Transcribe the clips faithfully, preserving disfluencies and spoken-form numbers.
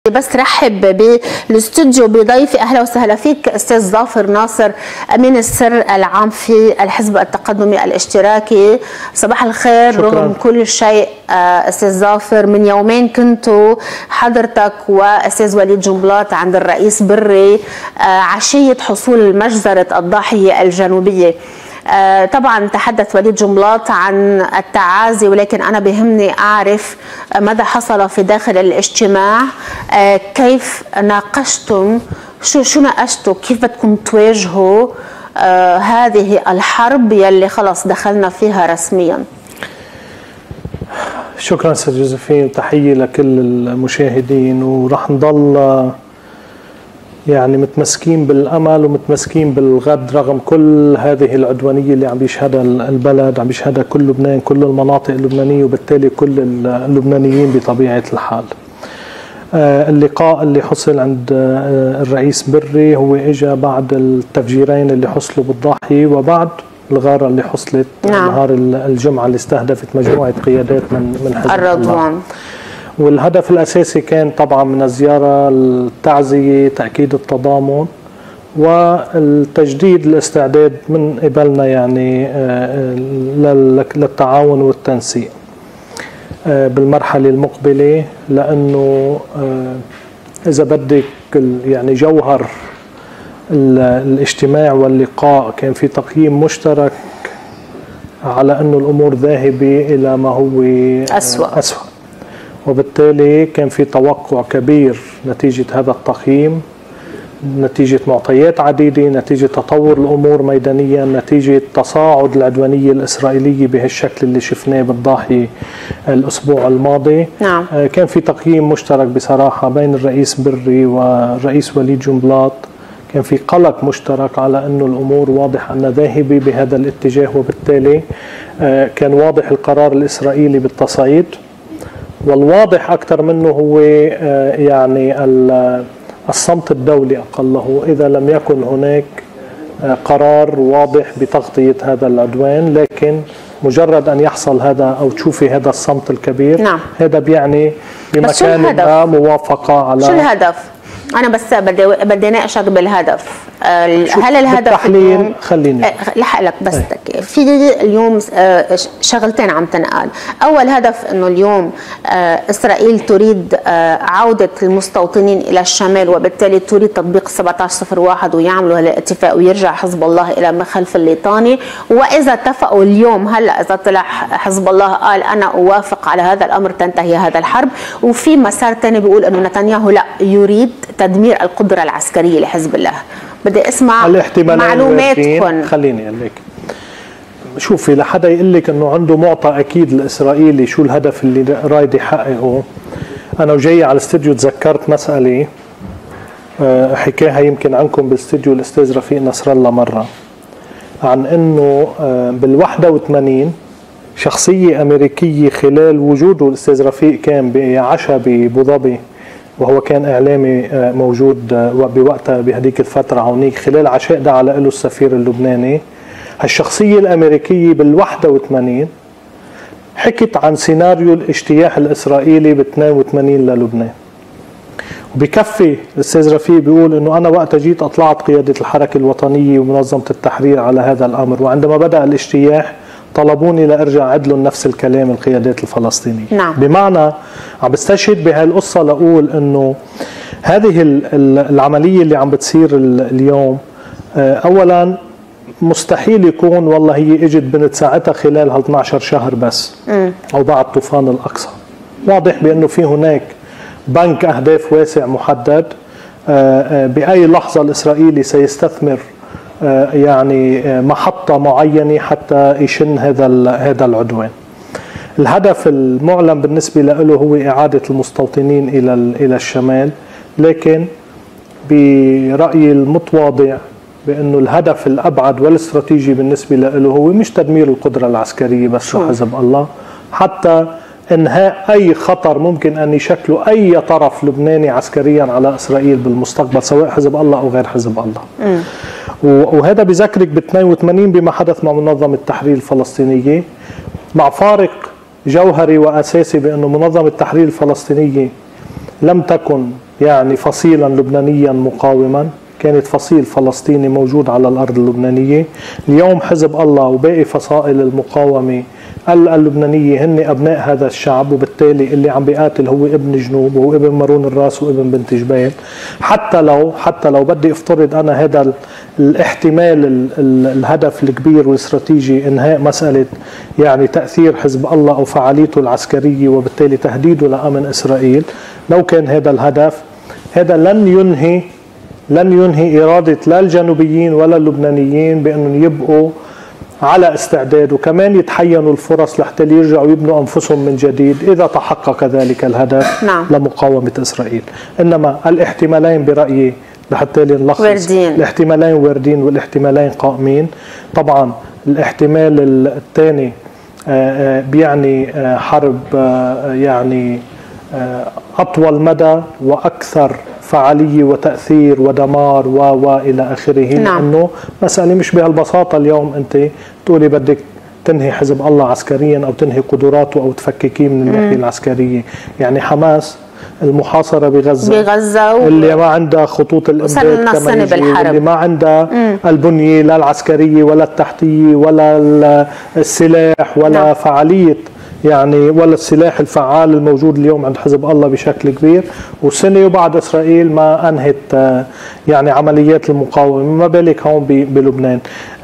بس رحب بالاستوديو بضيفي. اهلا وسهلا فيك استاذ ظافر ناصر، امين السر العام في الحزب التقدمي الاشتراكي. صباح الخير. شكرا. رغم كل شيء استاذ ظافر، من يومين كنتوا حضرتك واستاذ وليد جنبلاط عند الرئيس بري عشيه حصول مجزره الضاحيه الجنوبيه. آه طبعا تحدث وليد جنبلاط عن التعازي، ولكن أنا بهمني أعرف ماذا حصل في داخل الاجتماع. آه كيف ناقشتم، شو شو ناقشتوا، كيف بدكم تواجهوا آه هذه الحرب يلي خلص دخلنا فيها رسميا؟ شكرا استاذ جوزيفين، تحية لكل المشاهدين. ورح نضل يعني متمسكين بالامل ومتمسكين بالغد رغم كل هذه العدوانيه اللي عم بيشهدها البلد، عم بيشهدها كل لبنان، كل المناطق اللبنانيه، وبالتالي كل اللبنانيين بطبيعه الحال. اللقاء اللي حصل عند الرئيس بري هو اجى بعد التفجيرين اللي حصلوا بالضاحيه وبعد الغاره اللي حصلت نعم. نهار الجمعه اللي استهدفت مجموعه قيادات من من حزب الرضوان. والهدف الأساسي كان طبعا من الزيارة التعزية، تأكيد التضامن والتجديد الاستعداد من قبلنا يعني للتعاون والتنسيق بالمرحلة المقبلة، لأنه إذا بدك يعني جوهر الاجتماع واللقاء كان في تقييم مشترك على أنه الأمور ذاهبة إلى ما هو أسوأ, أسوأ. وبالتالي كان في توقع كبير نتيجة هذا التقييم، نتيجة معطيات عديدة، نتيجة تطور الأمور ميدانيا، نتيجة تصاعد العدوانية الإسرائيلية بهالشكل اللي شفناه بالضاحية الأسبوع الماضي. نعم. كان في تقييم مشترك بصراحة بين الرئيس بري والرئيس وليد جنبلاط، كان في قلق مشترك على أنه الأمور واضح أنها ذاهبة بهذا الاتجاه، وبالتالي كان واضح القرار الإسرائيلي بالتصعيد. والواضح أكثر منه هو يعني الصمت الدولي أقله، إذا لم يكن هناك قرار واضح بتغطية هذا العدوان، لكن مجرد أن يحصل هذا أو تشوفي هذا الصمت الكبير نعم. هذا بيعني بمكان ما موافقة على شو الهدف؟ أنا بس بدي بدي ناقشك بالهدف. هل الهدف بالتحليل خليني لحق بس أه. في اليوم شغلتين عم تنقال. أول هدف إنه اليوم إسرائيل تريد عودة المستوطنين إلى الشمال، وبالتالي تريد تطبيق سبعة عشر صفر واحد ويعملوا هالاتفاق ويرجع حزب الله إلى مخلف الليطاني. وإذا اتفقوا اليوم هلا، إذا طلع حزب الله قال أنا أوافق على هذا الأمر تنتهي هذا الحرب. وفي مسار ثاني بيقول إنه نتنياهو لا يريد تدمير القدرة العسكرية لحزب الله. بدي اسمع معلوماتكم. خليني اقول لك، شوفي لحدا يقول لك انه عنده معطى اكيد لاسرائيل شو الهدف اللي رايد يحققه. انا وجاي على الاستوديو تذكرت مساله حكاها يمكن عنكم بالاستوديو الاستاذ رفيق نصر الله مره، عن انه بالواحدة وثمانين شخصيه امريكيه خلال وجوده الاستاذ رفيق كان بعشاء بابو ظبي، وهو كان إعلامي موجود بوقتها بهديك الفترة هونيك، خلال عشاء دعا له السفير اللبناني. هالشخصية الأمريكية بالواحدة وثمانين حكت عن سيناريو الاجتياح الإسرائيلي ب اثنين وثمانين للبنان. وبكفي الأستاذ رفيق بيقول إنه أنا وقتها جيت أطلعت قيادة الحركة الوطنية ومنظمة التحرير على هذا الأمر، وعندما بدأ الاجتياح طلبوني لارجع عد لهم نفس الكلام القيادات الفلسطينيه. نعم. بمعنى عم بستشهد بهالقصه لاقول انه هذه العمليه اللي عم بتصير اليوم اولا مستحيل يكون والله هي اجت بنت ساعتها خلال هال اثني عشر شهر بس م. او بعد طوفان الاقصى. واضح بانه في هناك بنك اهداف واسع محدد، باي لحظه الاسرائيلي سيستثمر يعني محطة معينة حتى يشن هذا هذا العدوان. الهدف المعلن بالنسبة له هو إعادة المستوطنين إلى إلى الشمال، لكن برأيي المتواضع بأنه الهدف الأبعد والاستراتيجي بالنسبة له هو مش تدمير القدرة العسكرية بس لحزب الله، حتى إنهاء أي خطر ممكن أن يشكله أي طرف لبناني عسكريا على إسرائيل بالمستقبل، سواء حزب الله أو غير حزب الله. م. وهذا بذكرك ب اثنين وثمانين بما حدث مع منظمة التحرير الفلسطينية، مع فارق جوهري وأساسي بأنه منظمة التحرير الفلسطينية لم تكن يعني فصيلا لبنانيا مقاوما، كانت فصيل فلسطيني موجود على الأرض اللبنانية. اليوم حزب الله وباقي فصائل المقاومة اللبنانية هن أبناء هذا الشعب، وبالتالي اللي عم بيقاتل هو ابن جنوب وهو ابن مارون الراس وابن بنت جبيل. حتى لو حتى لو بدي افترض أنا هذا الاحتمال ال ال الهدف الكبير والاستراتيجي إنهاء مسألة يعني تأثير حزب الله أو فعاليته العسكرية وبالتالي تهديده لأمن إسرائيل، لو كان هذا الهدف، هذا لن ينهي لن ينهي إرادة لا الجنوبيين ولا اللبنانيين بأنهم يبقوا على استعداد، وكمان يتحينوا الفرص لحتى يرجعوا يبنوا أنفسهم من جديد إذا تحقق ذلك الهدف. نعم. لمقاومة إسرائيل. إنما الاحتمالين برأيي لحتى نلخص وردين. الاحتمالين واردين والاحتمالين قائمين. طبعا الاحتمال الثاني بيعني حرب يعني أطول مدى وأكثر فعالية وتأثير ودمار و و إلى آخره. نعم. لأنه مسألة مش بهالبساطة اليوم أنت تقولي بدك تنهي حزب الله عسكريا أو تنهي قدراته أو تفككيه من الناحية العسكرية. يعني حماس المحاصرة بغزة بغزة و... اللي ما عندها خطوط الإمداد كما يجي، اللي ما عندها مم. البنية لا العسكرية ولا التحتية ولا السلاح ولا نعم. فعالية يعني ولا السلاح الفعال الموجود اليوم عند حزب الله بشكل كبير، وسنة وبعد إسرائيل ما أنهت يعني عمليات المقاومة، ما بالك هون بلبنان.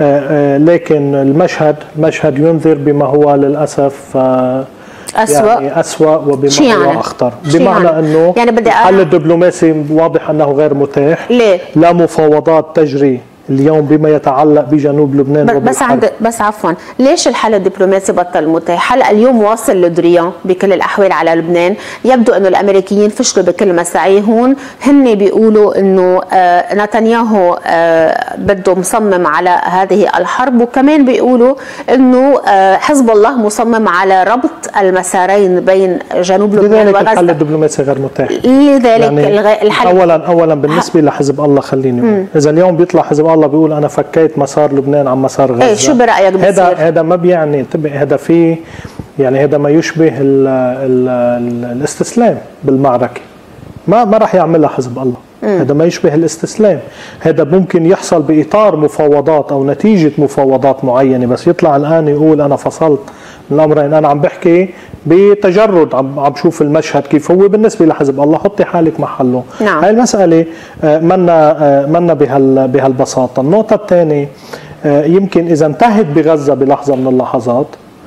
لكن المشهد المشهد ينذر بما هو للأسف أسوأ يعني أسوأ وبما يعني؟ هو أخطر، بمعنى يعني؟ أنه يعني الحل الدبلوماسي واضح أنه غير متاح. ليه؟ لا مفاوضات تجري اليوم بما يتعلق بجنوب لبنان. بس عند بس عفوا، ليش الحل الدبلوماسي بطل متاح؟ هلا اليوم واصل لدريان بكل الاحوال على لبنان، يبدو انه الامريكيين فشلوا بكل مساعيهم، هن بيقولوا انه آه نتنياهو آه بده مصمم على هذه الحرب، وكمان بيقولوا انه آه حزب الله مصمم على ربط المسارين بين جنوب لبنان وغزة. لذلك الحل الدبلوماسي غير متاح. لذلك يعني الحل اولا اولا بالنسبه لحزب الله خليني اقول، اذا اليوم بيطلع حزب الله الله بيقول انا فكيت مسار لبنان عن مسار غزه، ايه شو برايك بصير؟ هذا هذا ما بيعني انتبه، هذا في يعني هذا ما يشبه ال ال ال الاستسلام بالمعركه، ما ما راح يعملها حزب الله. مم. هذا ما يشبه الاستسلام، هذا ممكن يحصل باطار مفاوضات او نتيجه مفاوضات معينه، بس يطلع الان يقول انا فصلت من الامرين. انا عم بحكي بتجرد، عم عم شوف المشهد كيف هو بالنسبه لحزب الله، حطي حالك محله. نعم. هاي المساله منا منا بهال بهالبساطه. النقطه الثانيه يمكن اذا انتهت بغزه بلحظه من اللحظات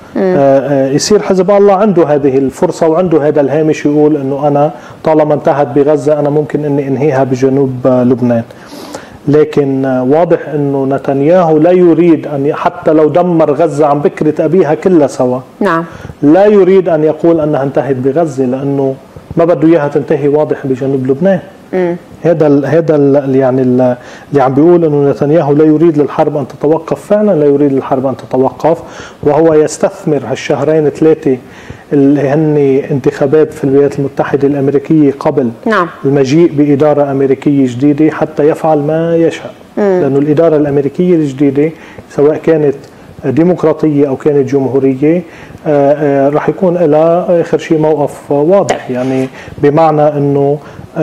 يصير حزب الله عنده هذه الفرصه وعنده هذا الهامش يقول انه انا طالما انتهت بغزه انا ممكن اني انهيها بجنوب لبنان. لكن واضح انه نتنياهو لا يريد ان حتى لو دمر غزه عن بكره ابيها كلها سوا. نعم. لا يريد ان يقول انها انتهت بغزه، لانه ما بده اياها تنتهي واضح بجنوب لبنان. امم هذا ال هذا ال يعني ال اللي عم بيقول انه نتنياهو لا يريد للحرب ان تتوقف، فعلا لا يريد للحرب ان تتوقف، وهو يستثمر هالشهرين ثلاثه اللي هن انتخابات في الولايات المتحده الامريكيه قبل نعم. المجيء باداره امريكيه جديده حتى يفعل ما يشاء. لانه الاداره الامريكيه الجديده سواء كانت ديمقراطيه او كانت جمهوريه راح يكون لها اخر شيء موقف واضح، يعني بمعنى انه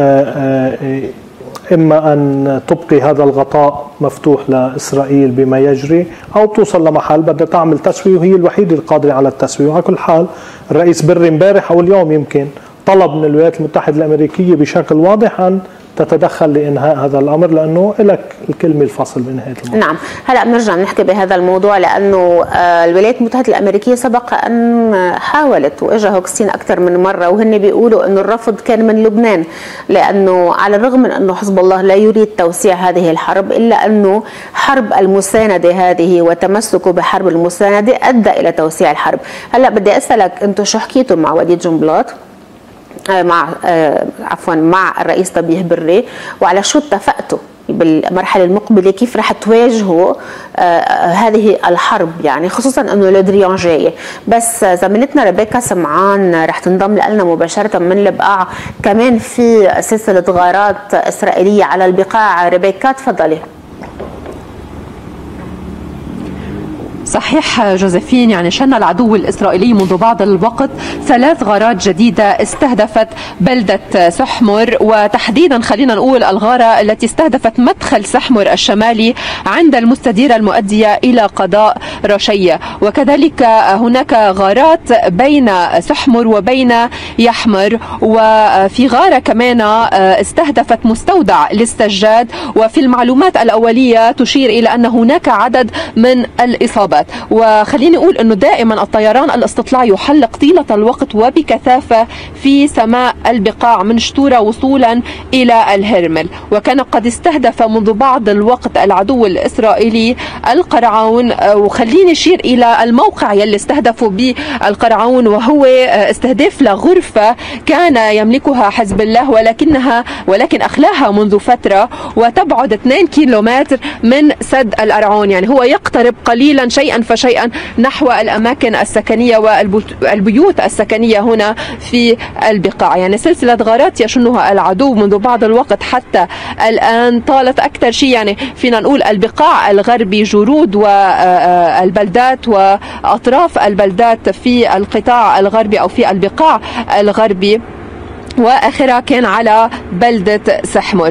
إما أن تبقي هذا الغطاء مفتوح لإسرائيل بما يجري، أو توصل لمحل بدها تعمل تسوية وهي الوحيدة القادرة على التسوية. وعلى كل حال الرئيس بري امبارح أو اليوم يمكن طلب من الولايات المتحدة الأمريكية بشكل واضح أن تتدخل لإنهاء هذا الأمر، لأنه لك الكلمة الفصل بنهاية الموضوع. نعم، هلأ بنرجع نحكي بهذا الموضوع، لأنه الولايات المتحدة الأمريكية سبق أن حاولت وإجا هوكستين أكثر من مرة، وهن بيقولوا أنه الرفض كان من لبنان، لأنه على الرغم من أنه حزب الله لا يريد توسيع هذه الحرب، إلا أنه حرب المساندة هذه وتمسكه بحرب المساندة أدى إلى توسيع الحرب. هلأ بدي أسألك، أنتم شو حكيتوا مع وليد جنبلاط مع عفوا مع الرئيس طبيه بري، وعلى شو اتفقتوا بالمرحله المقبله؟ كيف رح تواجهوا هذه الحرب، يعني خصوصا انه لدريان جايه؟ بس زميلتنا ريبيكا سمعان رح تنضم لنا مباشره من البقاع، كمان في سلسله غارات اسرائيليه على البقاع. ريبيكا تفضلي. صحيح جوزيفين، يعني شن العدو الإسرائيلي منذ بعض الوقت ثلاث غارات جديدة استهدفت بلدة سحمر، وتحديدا خلينا نقول الغارة التي استهدفت مدخل سحمر الشمالي عند المستديرة المؤدية إلى قضاء رشية، وكذلك هناك غارات بين سحمر وبين يحمر، وفي غارة كمان استهدفت مستودع للسجاد، وفي المعلومات الأولية تشير إلى أن هناك عدد من الإصابات. وخليني أقول أنه دائما الطيران الاستطلاعي يحلق طيلة الوقت وبكثافة في سماء البقاع من شتورة وصولا إلى الهرمل، وكان قد استهدف منذ بعض الوقت العدو الإسرائيلي القرعون. وخليني أشير إلى الموقع يلي استهدفوا به القرعون، وهو استهداف لغرفة كان يملكها حزب الله ولكنها ولكن أخلاها منذ فترة، وتبعد اثنين كيلومتر من سد القرعون، يعني هو يقترب قليلا شيئا فشيئا نحو الأماكن السكنية والبيوت السكنية هنا في البقاع. يعني سلسلة غارات يشنها العدو منذ بعض الوقت حتى الآن طالت أكثر شيء، يعني فينا نقول البقاع الغربي، جرود والبلدات وأطراف البلدات في القطاع الغربي أو في البقاع الغربي، واخرها كان على بلده سحمر.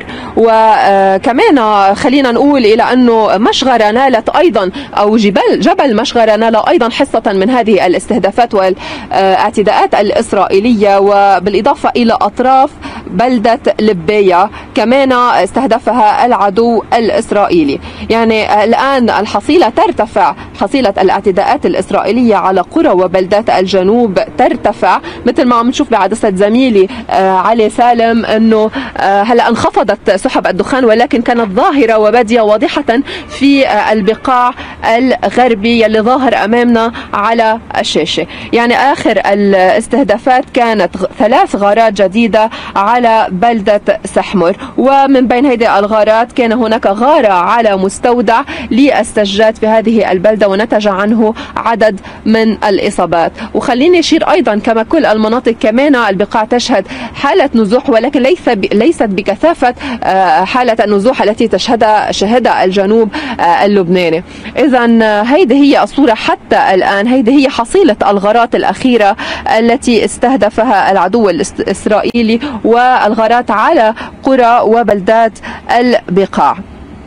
وكمان خلينا نقول الى انه مشغره نالت ايضا او جبل جبل مشغره نال ايضا حصه من هذه الاستهدافات والاعتداءات الاسرائيليه، وبالاضافه الى اطراف بلده لبايه كمان استهدفها العدو الاسرائيلي. يعني الان الحصيله ترتفع، حصيله الاعتداءات الاسرائيليه على قرى وبلدات الجنوب ترتفع، مثل ما عم نشوف بعدسه زميلي علي سالم انه هلا انخفضت سحب الدخان ولكن كانت ظاهره وباديه واضحه في البقاع الغربي يلي ظاهر امامنا على الشاشه. يعني اخر الاستهدافات كانت ثلاث غارات جديده على بلده سحمر، ومن بين هذه الغارات كان هناك غاره على مستودع للسجاد في هذه البلده ونتج عنه عدد من الاصابات. وخليني اشير ايضا كما كل المناطق كمان البقاع تشهد حالة نزوح، ولكن ليس ليست بكثافة حالة النزوح التي تشهدها شهدها الجنوب اللبناني. إذا هيدي هي الصورة حتى الآن، هيدي هي حصيلة الغارات الأخيرة التي استهدفها العدو الإسرائيلي والغارات على قرى وبلدات البقاع.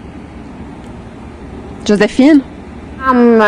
جوزيفين؟ نعم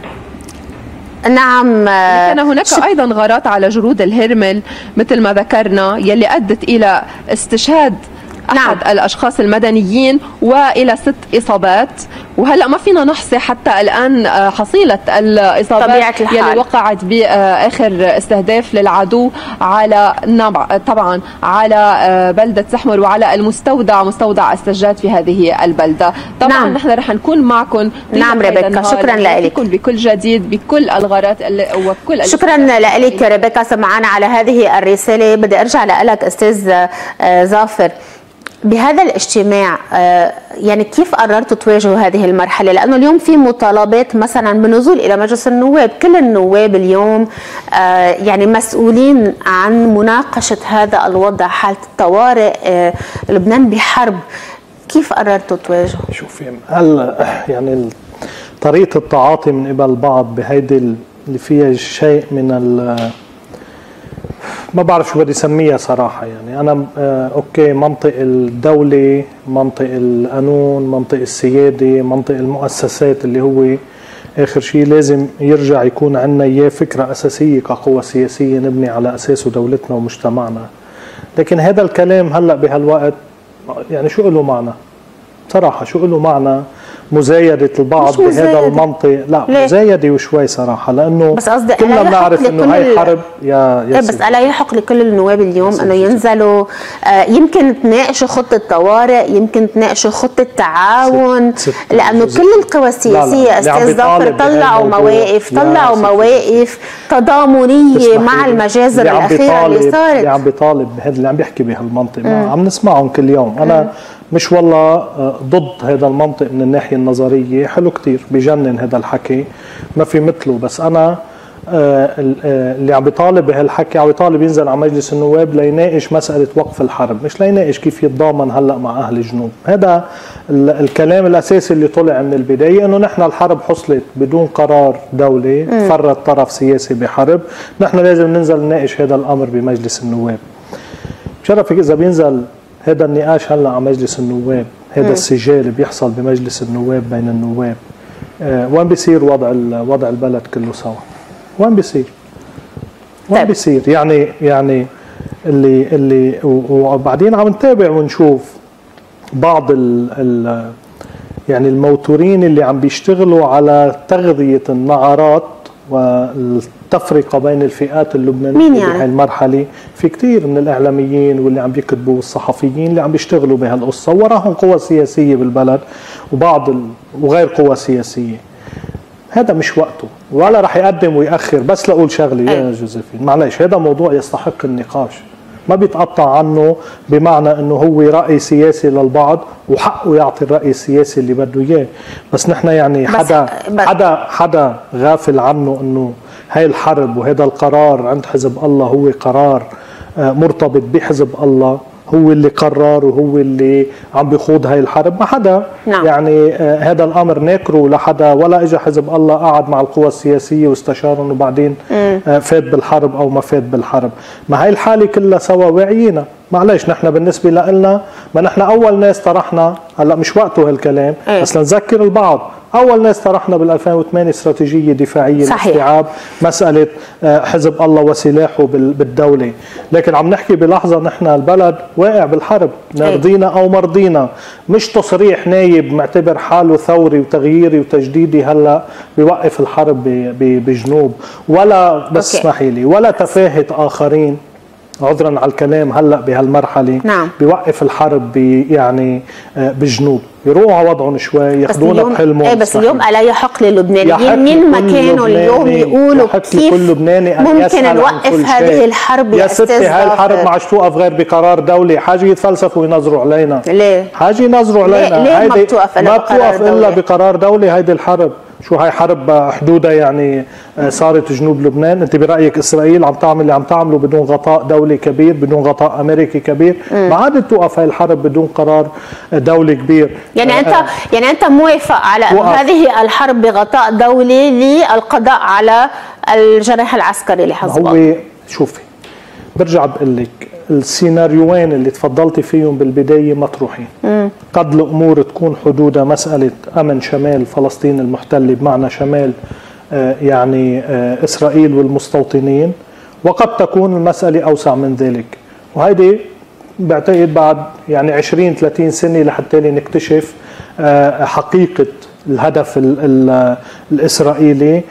نعم كان هناك ش... أيضا غارات على جرود الهرمل مثل ما ذكرنا يلي أدت إلى استشهاد أحد نعم. الأشخاص المدنيين وإلى ست إصابات، وهلأ ما فينا نحصي حتى الآن حصيلة الإصابات يلي وقعت بآخر استهداف للعدو على طبعا على بلدة سحمر وعلى المستودع مستودع السجاد في هذه البلدة. طبعا نعم. نحن رح نكون معكم نعم ريبيكا، شكرا لك بكل جديد بكل الغارات وكل شكرا لك ريبيكا سمعنا على هذه الرسالة. بدي أرجع لك أستاذ ظافر، بهذا الاجتماع يعني كيف قررتوا تواجهوا هذه المرحلة؟ لأنه اليوم في مطالبات مثلا بالنزول إلى مجلس النواب، كل النواب اليوم يعني مسؤولين عن مناقشة هذا الوضع، حالة الطوارئ، لبنان بحرب، كيف قررتوا تواجهوا؟ شوفي هلا يعني طريقة التعاطي من قبل البعض بهيدي اللي فيها شيء من ال ما بعرف شو بدي اسميها صراحه. يعني انا آه اوكي منطق الدوله، منطق القانون، منطق السياده، منطق المؤسسات اللي هو اخر شيء لازم يرجع يكون عندنا اياه فكره اساسيه كقوه سياسيه نبني على اساسه دولتنا ومجتمعنا. لكن هذا الكلام هلا بهالوقت يعني شو له معنى؟ صراحه شو له معنى؟ مزايدة البعض بهذا المنطق، لا ليه؟ مزايدة وشوي صراحة، لأنه بس قصدي كلنا بنعرف إنه هاي حرب يا يا بس ألا يحق لكل النواب اليوم إنه ينزلوا آه يمكن تناقشوا خطة طوارئ، يمكن تناقشوا خطة تعاون، ست ست لأنه ست كل القوى السياسية أستاذ ظافر طلعوا مواقف طلعوا مواقف تضامنية مع المجازر الأخيرة اللي صارت. اللي عم بيطالب بهذا اللي عم بيحكي بهالمنطق عم نسمعهم كل يوم. أنا م. مش والله ضد هذا المنطق من الناحية النظرية، حلو كتير بجنن هذا الحكي ما في مثله، بس أنا اللي عم بيطالب بهالحكي عم بيطالب ينزل على مجلس النواب ليناقش مسألة وقف الحرب، مش ليناقش كيف يتضامن هلا مع أهل الجنوب. هذا الكلام الأساسي اللي طلع من البداية، إنه نحن الحرب حصلت بدون قرار دولي، فرط طرف سياسي بحرب، نحن لازم ننزل نناقش هذا الأمر بمجلس النواب. بشرفك إذا بينزل هذا النقاش هلا على مجلس النواب، هذا السجال بيحصل بمجلس النواب بين النواب، آه وين بيصير وضع وضع البلد كله سوا؟ وين بيصير؟ وين بيصير؟ يعني يعني اللي اللي وبعدين عم نتابع ونشوف بعض ال ال يعني الموتورين اللي عم بيشتغلوا على تغذية النعرات والتفرقة بين الفئات اللبنانية يعني؟ بهاي المرحلة في كثير من الإعلاميين واللي عم بيكتبوا والصحفيين اللي عم بيشتغلوا بهالقصة، وراهم قوى سياسية بالبلد وبعض ال... وغير قوى سياسية. هذا مش وقته ولا رح يقدم ويأخر. بس لأقول شغلة يا جوزيفين، معلش، هذا موضوع يستحق النقاش، ما بيتقطع عنه بمعنى انه هو رأي سياسي للبعض وحقه يعطي الرأي السياسي اللي بده اياه، بس نحن يعني حدا بس حدا حدا غافل عنه انه هاي الحرب وهذا القرار عند حزب الله هو قرار مرتبط بحزب الله، هو اللي قرر وهو اللي عم بيخوض هاي الحرب. ما حدا نعم. يعني آه هذا الامر ناكره لحدا، ولا اجى حزب الله قعد مع القوى السياسيه واستشارهم وبعدين آه فات بالحرب او ما فات بالحرب. ما هاي الحاله كلها سوا واعيينا. معلش نحن بالنسبه لنا، ما نحن اول ناس طرحنا، هلا مش وقته هالكلام ايه. بس لنذكر البعض، اول ناس طرحنا بال ألفين وثمانية استراتيجيه دفاعيه لاستيعاب مساله حزب الله وسلاحه بالدوله، لكن عم نحكي بلحظه نحن البلد واقع بالحرب، رضينا او مرضينا، مش تصريح نايب معتبر حاله ثوري وتغييري وتجديدي هلا بيوقف الحرب بجنوب، ولا بس اسمحي لي، ولا تفاهه اخرين عذرا على الكلام هلا بهالمرحله نعم. بيوقف الحرب يعني بجنوب، يروحوا على وضعهم شوي، ياخذونا بحلمهم. ايه بس اليوم الا يحق للبنانيين من ما كانوا اليوم يقولوا كيف ممكن نوقف هذه الحرب يا ستي. هاي الحرب ما عادش توقف غير بقرار دولي، حاجه يتفلسفوا وينظروا علينا. ليه؟ حاجه ينظروا علينا. ليه, ليه ما بتوقف الا بقرار دولي؟ ما بتوقف الا بقرار دولي. هيدي الحرب شو هاي حرب حدودها يعني صارت جنوب لبنان؟ انت برايك اسرائيل عم تعمل اللي عم تعمله بدون غطاء دولي كبير، بدون غطاء امريكي كبير؟ ما عادت توقف هاي الحرب بدون قرار دولي كبير. يعني انت آه يعني انت موافق على هذه الحرب بغطاء دولي للقضاء على الجناح العسكري لحزب الله؟ هو شوفي، برجع بقول لك السيناريوين اللي تفضلتي فيهم بالبدايه مطروحين. مم. قد الامور تكون حدودها مساله امن شمال فلسطين المحتله بمعنى شمال آه يعني آه اسرائيل والمستوطنين، وقد تكون المساله اوسع من ذلك، وهيدي بعتقد بعد يعني عشرين ثلاثين سنه لحتى نكتشف آه حقيقه الهدف ال ال الاسرائيلي،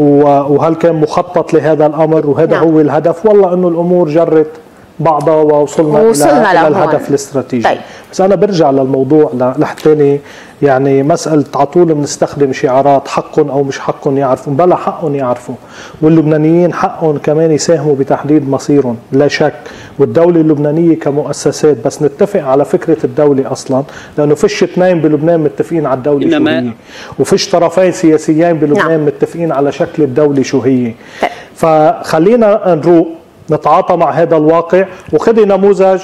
وهل كان مخطط لهذا الامر، وهذا نعم. هو الهدف، والله انه الامور جرت بعضها ووصلنا, ووصلنا الى الهدف الاستراتيجي. طيب. بس انا برجع للموضوع لحتى يعني مساله على طول بنستخدم شعارات حقهم او مش حقهم يعرفوا، بلا حقهم يعرفوا، واللبنانيين حقهم كمان يساهموا بتحديد مصيرهم لا شك، والدوله اللبنانيه كمؤسسات، بس نتفق على فكره الدوله اصلا، لانه فيش اثنين بلبنان متفقين على الدوله شو هي، وفيش طرفين سياسيين بلبنان نعم. متفقين على شكل الدوله شو هي. طيب. فخلينا نروق نتعاطى مع هذا الواقع، وخذي نموذج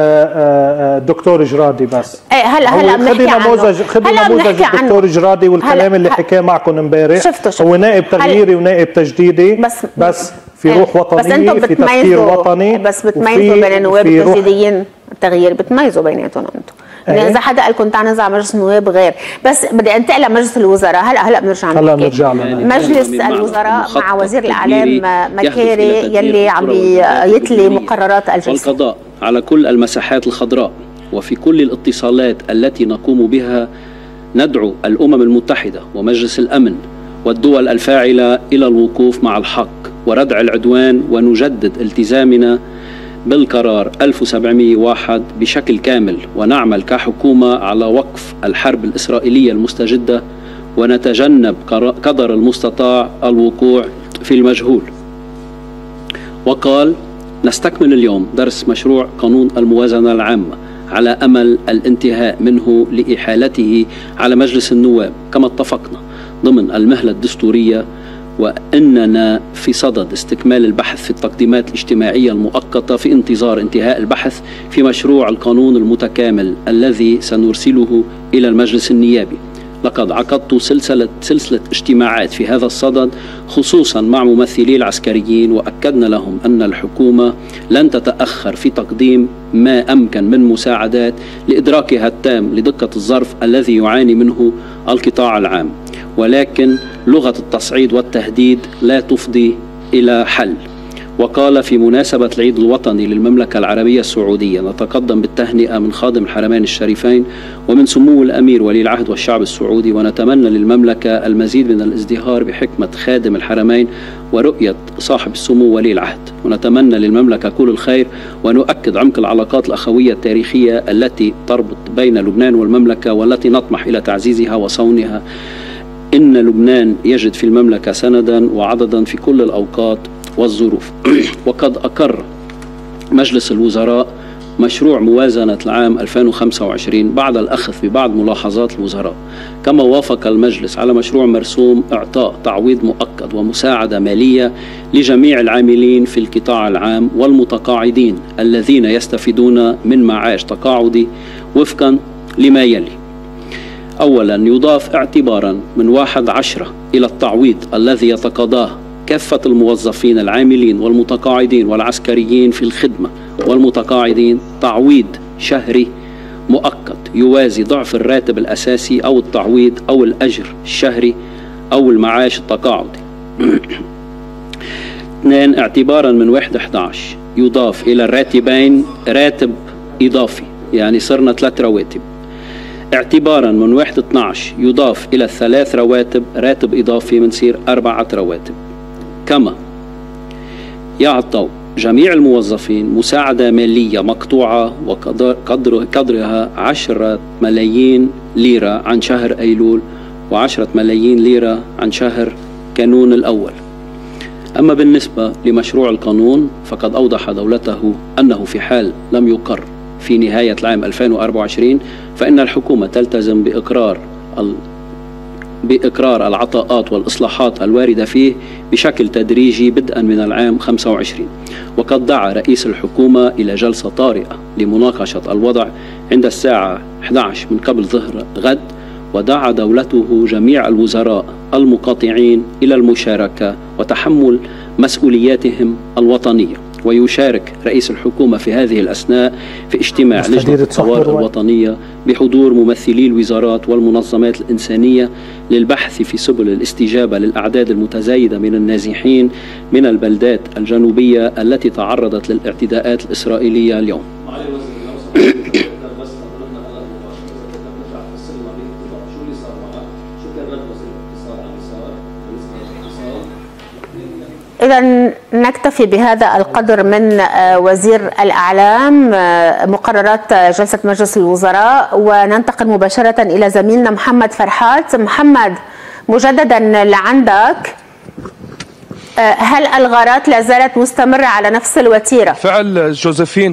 الدكتور جرادي بس. ايه هلا هلا خذي نموذج خذي نموذج الدكتور جرادي والكلام اللي حكاه معكم امبارح. هو نائب تغييري ونائب تجديدي، بس بس في روح وطنيه، في تفكير وطني، بس بتميزوا بين النواب التجديديين التغيير، بتميزوا بيناتهم انتم. يعني اذا حدا قال كنت تعال ننزل على مجلس النواب غير، بس بدي انتقل لمجلس الوزراء. هلا هلا بنرجع هلا بنرجع مجلس الوزراء مع وزير الاعلام مكاري يلي عم يتلي مقررات الجلسه. والقضاء على كل المساحات الخضراء، وفي كل الاتصالات التي نقوم بها ندعو الامم المتحده ومجلس الامن والدول الفاعله الى الوقوف مع الحق وردع العدوان، ونجدد التزامنا بالقرار ألف وسبعمئة وواحد بشكل كامل، ونعمل كحكومة على وقف الحرب الإسرائيلية المستجدة، ونتجنب قدر المستطاع الوقوع في المجهول. وقال: نستكمل اليوم درس مشروع قانون الموازنة العامة على أمل الانتهاء منه لإحالته على مجلس النواب كما اتفقنا ضمن المهلة الدستورية، وأننا في صدد استكمال البحث في التقديمات الاجتماعية المؤقتة في انتظار انتهاء البحث في مشروع القانون المتكامل الذي سنرسله إلى المجلس النيابي. لقد عقدت سلسلة, سلسلة اجتماعات في هذا الصدد خصوصا مع ممثلي العسكريين، وأكدنا لهم أن الحكومة لن تتأخر في تقديم ما أمكن من مساعدات لإدراكها التام لدقة الظرف الذي يعاني منه القطاع العام، ولكن لغة التصعيد والتهديد لا تفضي إلى حل. وقال في مناسبة العيد الوطني للمملكة العربية السعودية: نتقدم بالتهنئة من خادم الحرمين الشريفين ومن سمو الأمير ولي العهد والشعب السعودي، ونتمنى للمملكة المزيد من الازدهار بحكمة خادم الحرمين ورؤية صاحب السمو ولي العهد، ونتمنى للمملكة كل الخير، ونؤكد عمق العلاقات الأخوية التاريخية التي تربط بين لبنان والمملكة والتي نطمح إلى تعزيزها وصونها. إن لبنان يجد في المملكة سندا وعضدا في كل الأوقات والظروف. وقد أقر مجلس الوزراء مشروع موازنة العام ألفين وخمسة وعشرين بعد الأخذ ببعض ملاحظات الوزراء. كما وافق المجلس على مشروع مرسوم إعطاء تعويض مؤقت ومساعدة مالية لجميع العاملين في القطاع العام والمتقاعدين الذين يستفيدون من معاش تقاعدي وفقا لما يلي: أولا، يضاف اعتبارا من واحد عشرة إلى التعويض الذي يتقاضاه كافة الموظفين العاملين والمتقاعدين والعسكريين في الخدمة والمتقاعدين تعويض شهري مؤقت يوازي ضعف الراتب الأساسي أو التعويض أو الأجر الشهري أو المعاش التقاعدي. اثنين، اعتبارا من واحد أحد عشر يضاف إلى الراتبين راتب إضافي، يعني صرنا ثلاث رواتب. اعتبارا من واحد اثني عشر يضاف إلى الثلاث رواتب راتب إضافي منصير أربعة رواتب. كما يعطوا جميع الموظفين مساعدة مالية مقطوعة وقدر قدرها عشرة ملايين ليرة عن شهر أيلول وعشرة ملايين ليرة عن شهر كانون الأول. أما بالنسبة لمشروع القانون فقد أوضح دولته أنه في حال لم يقر في نهاية العام ألفين وأربعة وعشرين فإن الحكومة تلتزم بإقرار بإقرار العطاءات والإصلاحات الواردة فيه بشكل تدريجي بدءا من العام خمسة وعشرين. وقد دعا رئيس الحكومة إلى جلسة طارئة لمناقشة الوضع عند الساعة أحد عشر من قبل ظهر غد، ودعا دولته جميع الوزراء المقاطعين إلى المشاركة وتحمل مسؤولياتهم الوطنية. ويشارك رئيس الحكومة في هذه الأثناء في اجتماع لجنة الطوارئ الوطنية بحضور ممثلي الوزارات والمنظمات الإنسانية للبحث في سبل الاستجابة للأعداد المتزايدة من النازحين من البلدات الجنوبية التي تعرضت للاعتداءات الإسرائيلية اليوم. إذا نكتفي بهذا القدر من وزير الأعلام مقررات جلسة مجلس الوزراء، وننتقل مباشرة إلى زميلنا محمد فرحات. محمد، مجددا لعندك، هل الغارات لا زالت مستمرة على نفس الوتيرة؟ فعل جوزيفين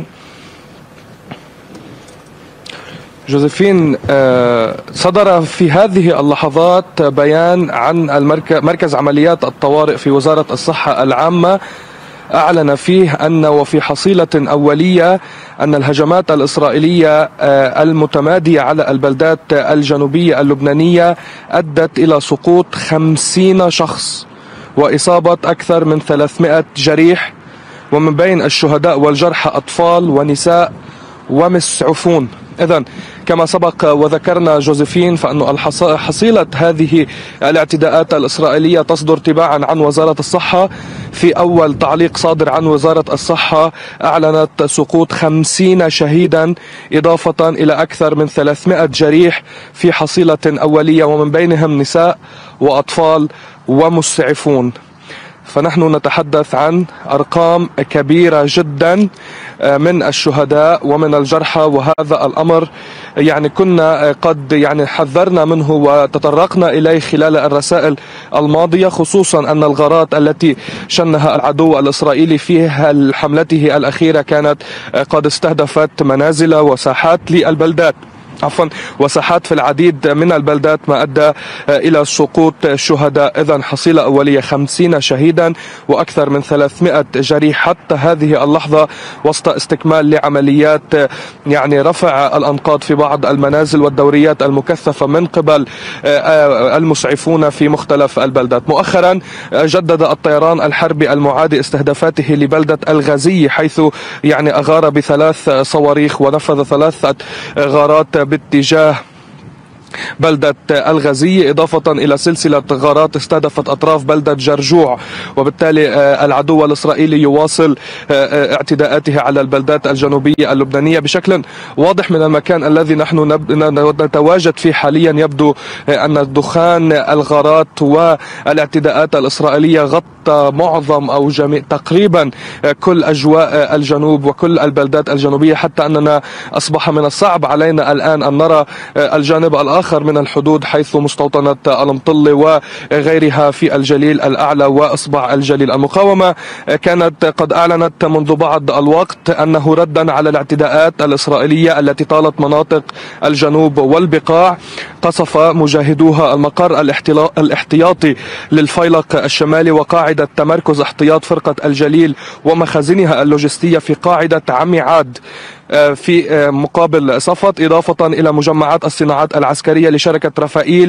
جوزيفين صدر في هذه اللحظات بيان عن مركز عمليات الطوارئ في وزارة الصحة العامة، أعلن فيه أن وفي حصيلة أولية أن الهجمات الإسرائيلية المتمادية على البلدات الجنوبية اللبنانية أدت إلى سقوط خمسين شخص وإصابة أكثر من ثلاثمائة جريح، ومن بين الشهداء والجرحى أطفال ونساء ومسعفون. إذن كما سبق وذكرنا جوزيفين فأن حصيلة هذه الاعتداءات الإسرائيلية تصدر تباعا عن وزارة الصحة. في أول تعليق صادر عن وزارة الصحة أعلنت سقوط خمسين شهيدا إضافة إلى أكثر من ثلاثمائة جريح في حصيلة أولية، ومن بينهم نساء وأطفال ومسعفون. فنحن نتحدث عن أرقام كبيرة جدا من الشهداء ومن الجرحى، وهذا الأمر يعني كنا قد يعني حذرنا منه وتطرقنا إليه خلال الرسائل الماضية، خصوصا أن الغارات التي شنها العدو الإسرائيلي في حملته الأخيرة كانت قد استهدفت منازل وساحات للبلدات. عفوا وساحات في العديد من البلدات ما أدى إلى سقوط شهداء. إذن حصيلة أولية خمسين شهيدا وأكثر من ثلاثمائة جريح حتى هذه اللحظة، وسط استكمال لعمليات يعني رفع الأنقاض في بعض المنازل والدوريات المكثفة من قبل المسعفون في مختلف البلدات. مؤخرا جدد الطيران الحربي المعادي استهدافاته لبلدة الغازية، حيث يعني أغار بثلاث صواريخ ونفذ ثلاثة غارات باتجاه بلدة الغازية، إضافة إلى سلسلة غارات استهدفت أطراف بلدة جرجوع. وبالتالي العدو الإسرائيلي يواصل اعتداءاته على البلدات الجنوبية اللبنانية بشكل واضح. من المكان الذي نحن نتواجد فيه حاليا يبدو أن دخان الغارات والاعتداءات الإسرائيلية غطى معظم أو جميع تقريبا كل أجواء الجنوب وكل البلدات الجنوبية، حتى أننا أصبح من الصعب علينا الآن أن نرى الجانب الآخر من الحدود، حيث مستوطنة المطلة وغيرها في الجليل الأعلى وإصبع الجليل. المقاومة كانت قد أعلنت منذ بعض الوقت أنه ردا على الاعتداءات الإسرائيلية التي طالت مناطق الجنوب والبقاع، قصف مجاهدوها المقر الاحتياطي للفيلق الشمالي وقاعدة تمركز احتياط فرقة الجليل ومخازنها اللوجستية في قاعدة عميعاد في مقابل صفت، إضافة إلى مجمعات الصناعات العسكرية لشركة رفائيل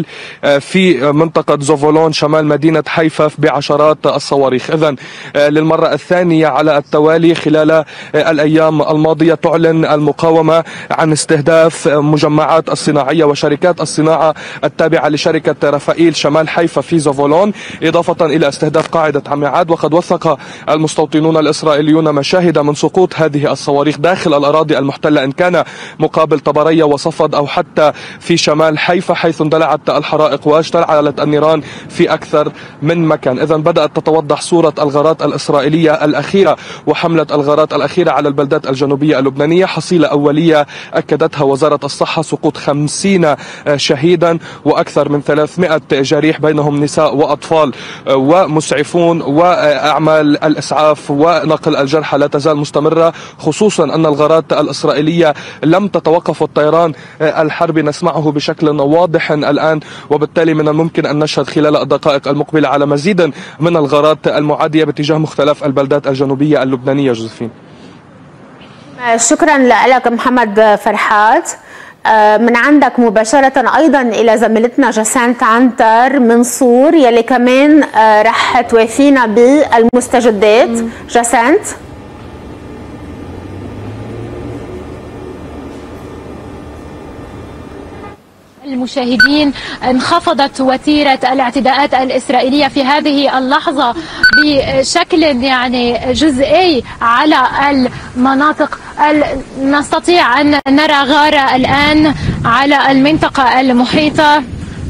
في منطقة زوفولون شمال مدينة حيفا بعشرات الصواريخ. إذن للمرة الثانية على التوالي خلال الأيام الماضية تعلن المقاومة عن استهداف مجمعات الصناعية وشركات الصناعة التابعة لشركة رفائيل شمال حيفا في زوفولون، إضافة إلى استهداف قاعدة عميعاد. وقد وثق المستوطنون الإسرائيليون مشاهد من سقوط هذه الصواريخ داخل الأراضي المحتلة، إن كان مقابل طبرية وصفد أو حتى في شمال حيفا، حيث اندلعت الحرائق واشتعلت النيران في أكثر من مكان. إذن بدأت تتوضح صورة الغارات الإسرائيلية الأخيرة وحملة الغارات الأخيرة على البلدات الجنوبية اللبنانية. حصيلة أولية أكدتها وزارة الصحة سقوط خمسين شهيدا وأكثر من ثلاثمائة جريح، بينهم نساء وأطفال ومسعفون، وأعمال الإسعاف ونقل الجرحى لا تزال مستمرة، خصوصا أن الغارات الإسرائيلية لم تتوقف الطيران الحربي نسمعه بشكل واضح الآن. وبالتالي من الممكن أن نشهد خلال الدقائق المقبلة على مزيد من الغارات المعادية باتجاه مختلف البلدات الجنوبية اللبنانية. جوزفين، شكرا لك محمد فرحات. من عندك مباشرة أيضا إلى زميلتنا جاسانت عنتر من صور، يلي كمان رح توافينا بالمستجدات. جاسانت. المشاهدين، انخفضت وتيرة الاعتداءات الإسرائيلية في هذه اللحظة بشكل يعني جزئي على المناطق. نستطيع أن نرى غارة الآن على المنطقة المحيطة.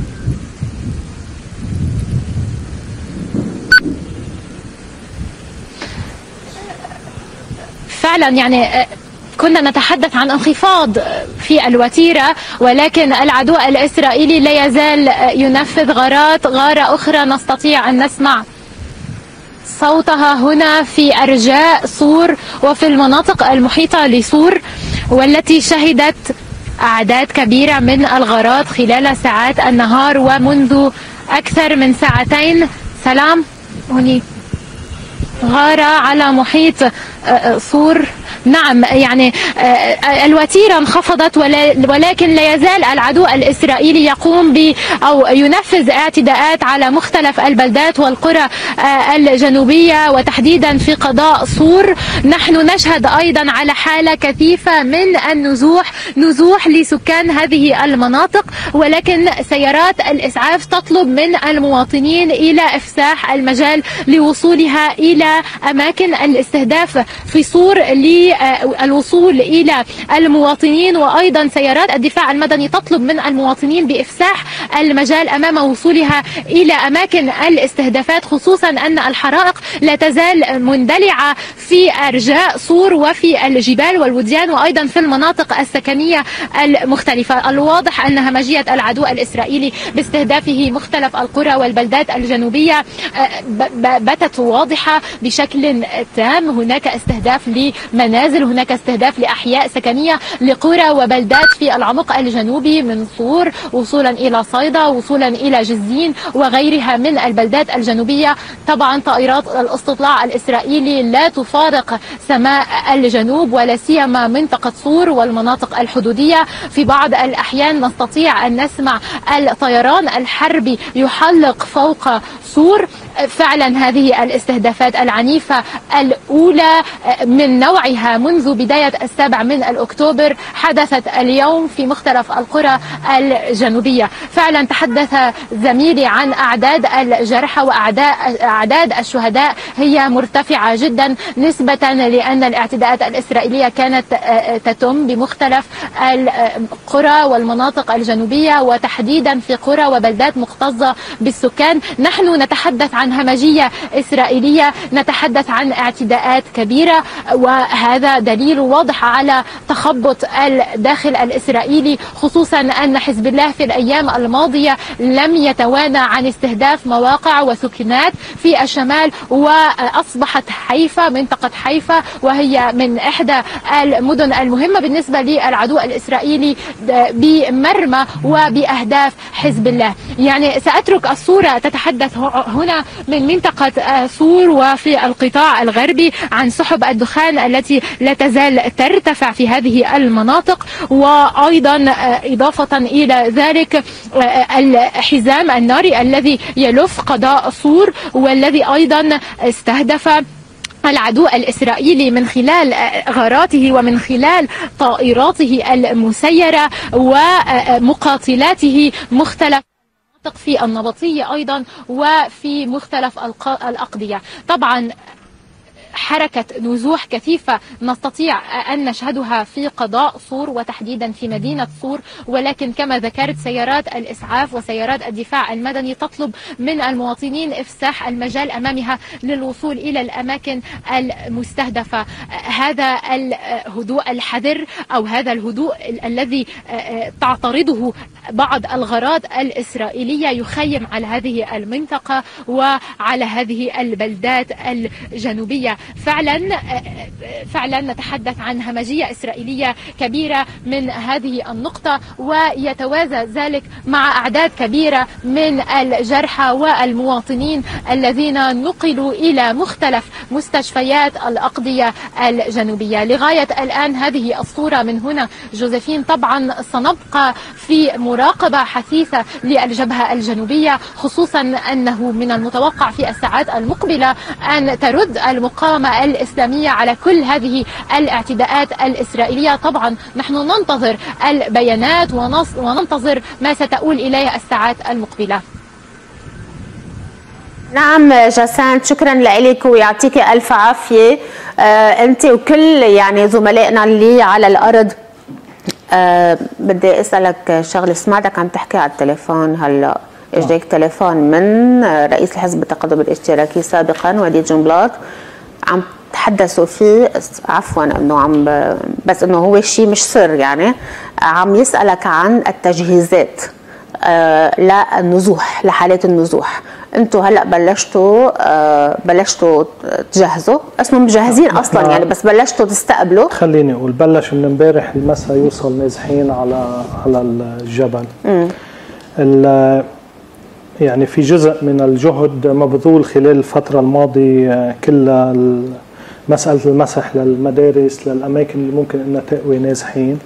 فعلا يعني كنا نتحدث عن انخفاض في الوتيرة، ولكن العدو الإسرائيلي لا يزال ينفذ غارات. غارة أخرى نستطيع أن نسمع صوتها هنا في أرجاء صور وفي المناطق المحيطة لصور، والتي شهدت أعداد كبيرة من الغارات خلال ساعات النهار ومنذ أكثر من ساعتين. سلام، هني غارة على محيط صور. نعم، يعني الوتيرة انخفضت، ولكن لا يزال العدو الإسرائيلي يقوم ب أو ينفذ اعتداءات على مختلف البلدات والقرى الجنوبية وتحديدا في قضاء صور. نحن نشهد أيضا على حالة كثيفة من النزوح نزوح لسكان هذه المناطق، ولكن سيارات الإسعاف تطلب من المواطنين إلى إفساح المجال لوصولها إلى أماكن الاستهداف في صور للوصول إلى المواطنين. وأيضا سيارات الدفاع المدني تطلب من المواطنين بإفساح المجال أمام وصولها إلى أماكن الاستهدافات، خصوصا أن الحرائق لا تزال مندلعة في أرجاء صور وفي الجبال والوديان وأيضا في المناطق السكنية المختلفة. الواضح أن همجية العدو الإسرائيلي باستهدافه مختلف القرى والبلدات الجنوبية باتت واضحة بشكل تام. هناك استهداف لمنازل، هناك استهداف لأحياء سكنية لقرى وبلدات في العمق الجنوبي من صور وصولا إلى صيدا وصولا إلى جزين وغيرها من البلدات الجنوبية. طبعا طائرات الاستطلاع الإسرائيلي لا تفارق سماء الجنوب ولا سيما منطقة صور والمناطق الحدودية. في بعض الأحيان نستطيع أن نسمع الطيران الحربي يحلق فوق صور. فعلا هذه الاستهدافات العنيفة الأولى من نوعها منذ بداية السابع من الأكتوبر حدثت اليوم في مختلف القرى الجنوبية. فعلا تحدث زميلي عن أعداد الجرحى وأعداد الشهداء هي مرتفعة جدا نسبة لأن الاعتداءات الإسرائيلية كانت تتم بمختلف القرى والمناطق الجنوبية وتحديدا في قرى وبلدات مكتظة بالسكان. نحن نتحدث عن همجية إسرائيلية، نتحدث عن اعتداءات كبيرة، وهذا دليل واضح على تخبط الداخل الإسرائيلي، خصوصا أن حزب الله في الأيام الماضية لم يتوانى عن استهداف مواقع وسكنات في الشمال، وأصبحت حيفا منطقة حيفا وهي من إحدى المدن المهمة بالنسبة للعدو الإسرائيلي بمرمى وبأهداف حزب الله. يعني سأترك الصورة تتحدث هنا من منطقة صور وفي القطاع الغربي عن سحب الدخان التي لا تزال ترتفع في هذه المناطق، وأيضا إضافة إلى ذلك الحزام الناري الذي يلف قضاء صور والذي أيضا استهدف العدو الإسرائيلي من خلال غاراته ومن خلال طائراته المسيرة ومقاتلاته مختلف في النبطية أيضا وفي مختلف الأقضية. طبعا حركة نزوح كثيفة نستطيع أن نشهدها في قضاء صور وتحديدا في مدينة صور، ولكن كما ذكرت سيارات الإسعاف وسيارات الدفاع المدني تطلب من المواطنين إفساح المجال أمامها للوصول إلى الأماكن المستهدفة. هذا الهدوء الحذر أو هذا الهدوء الذي تعترضه بعض الغارات الإسرائيلية يخيم على هذه المنطقة وعلى هذه البلدات الجنوبية. فعلا فعلا نتحدث عن همجية إسرائيلية كبيرة من هذه النقطة، ويتوازى ذلك مع أعداد كبيرة من الجرحى والمواطنين الذين نقلوا إلى مختلف مستشفيات الأقضية الجنوبية. لغاية الآن هذه الصورة من هنا جوزيفين. طبعا سنبقى في مراقبة حثيثة للجبهة الجنوبية، خصوصا أنه من المتوقع في الساعات المقبلة أن ترد المقاومة الإسلامية على كل هذه الاعتداءات الإسرائيلية. طبعا نحن ننتظر البيانات وننتظر ما ستؤول إليه الساعات المقبلة. نعم جاسان، شكرا لك ويعطيك ألف عافية آه أنت وكل يعني زملائنا اللي على الأرض. أه بدي اسالك شغله، سمعتك عم تحكي على التليفون هلا، اجاك تليفون من رئيس الحزب التقدم الاشتراكي سابقا وليد جنبلاط عم تحدثوا فيه، عفوا انه عم بس انه هو شيء مش سر، يعني عم يسالك عن التجهيزات أه للنزوح، لحالات النزوح. انتم هلا بلشتوا أه بلشتوا تجهزوا، اسمه مجهزين اصلا يعني، بس بلشتوا تستقبلوا. خليني اقول بلش من امبارح المساء يوصل نازحين على على الجبل. امم يعني في جزء من الجهد مبذول خلال الفتره الماضيه كلها مساله المسح للمدارس، للاماكن اللي ممكن انها تقوي نازحين.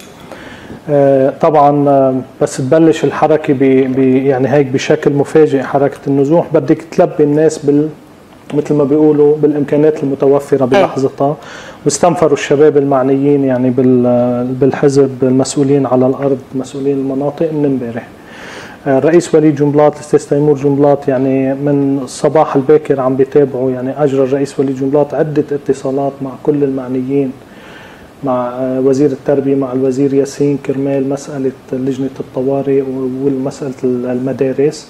طبعا بس تبلش الحركه ب يعني هيك بشكل مفاجئ، حركه النزوح بدك تلبي الناس بال مثل ما بيقولوا بالامكانيات المتوفره بلحظتها، واستنفروا الشباب المعنيين يعني بالحزب، المسؤولين على الارض، مسؤولين المناطق من امبارح. الرئيس وليد جنبلاط، الاستاذ تيمور جنبلاط يعني من الصباح الباكر عم بيتابعوا، يعني اجرى الرئيس وليد جنبلاط عده اتصالات مع كل المعنيين، مع وزير التربية، مع الوزير ياسين كرمال مسألة لجنة الطوارئ ومسألة المدارس،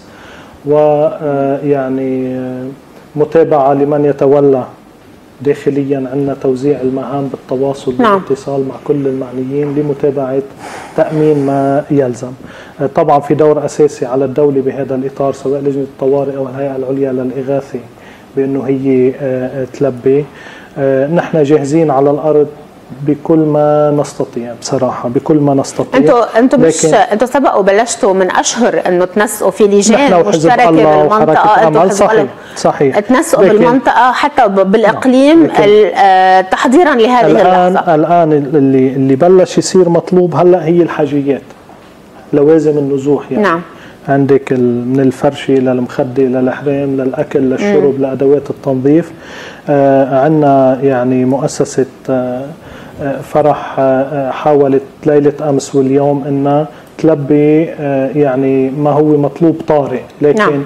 ويعني متابعة لمن يتولى داخليا. عندنا توزيع المهام بالتواصل والاتصال مع كل المعنيين لمتابعة تأمين ما يلزم. طبعا في دور أساسي على الدولة بهذا الإطار، سواء لجنة الطوارئ أو الهيئة العليا للإغاثة، بأنه هي تلبي. نحن جاهزين على الارض بكل ما نستطيع بصراحه، بكل ما نستطيع. انتوا انتوا مش انتوا سبق وبلشتوا من اشهر انه تنسقوا في لجان مشتركه بالمنطقه، انتوا صحيح صحيح تنسقوا بالمنطقه حتى بالاقليم تحضيرا لهذه الآن اللحظه. الان اللي اللي بلش يصير مطلوب هلا هي الحاجيات، لوازم النزوح يعني. نعم. عندك من الفرشة للمخدة للحرام للأكل للشرب مم. لأدوات التنظيف. آه عندنا يعني مؤسسة آه فرح آه حاولت ليلة أمس واليوم أنها تلبي آه يعني ما هو مطلوب طارئ، لكن نعم.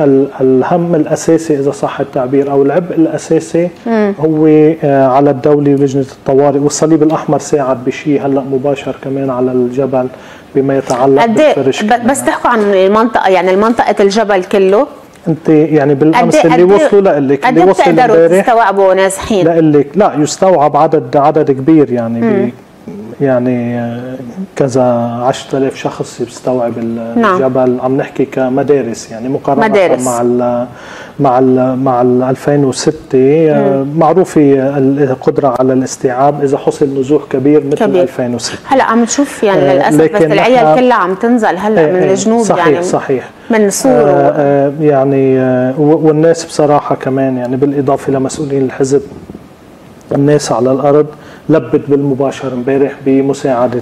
الهم الأساسي إذا صح التعبير أو العبء الأساسي مم. هو آه على الدولة ولجنة الطوارئ، والصليب الأحمر ساعد بشيء هلأ مباشر كمان على الجبل بما يتعلق بالفرش. بس تحكوا عن المنطقة، يعني المنطقة الجبل كله انت يعني بالامس اللي وصلوا لك اللي وصلوا امبارح تستوعبوا نازحين لك لا يستوعب عدد عدد كبير يعني يعني كذا عشرة آلاف شخص بيستوعب الجبل. نعم. عم نحكي كمدارس يعني مقارنة مدارس. مع ال مع ال مع ال ألفين وستة مم. معروفة القدرة على الاستيعاب إذا حصل نزوح كبير مثل كبير. ألفين وستة. هلا عم نشوف يعني للأسف بس العيال كلها عم تنزل هلا ايه من الجنوب صحيح يعني صحيح من سور آه آه يعني آه والناس بصراحة كمان يعني بالإضافة لمسؤولين الحزب، الناس على الأرض لبت بالمباشر امبارح بمساعدة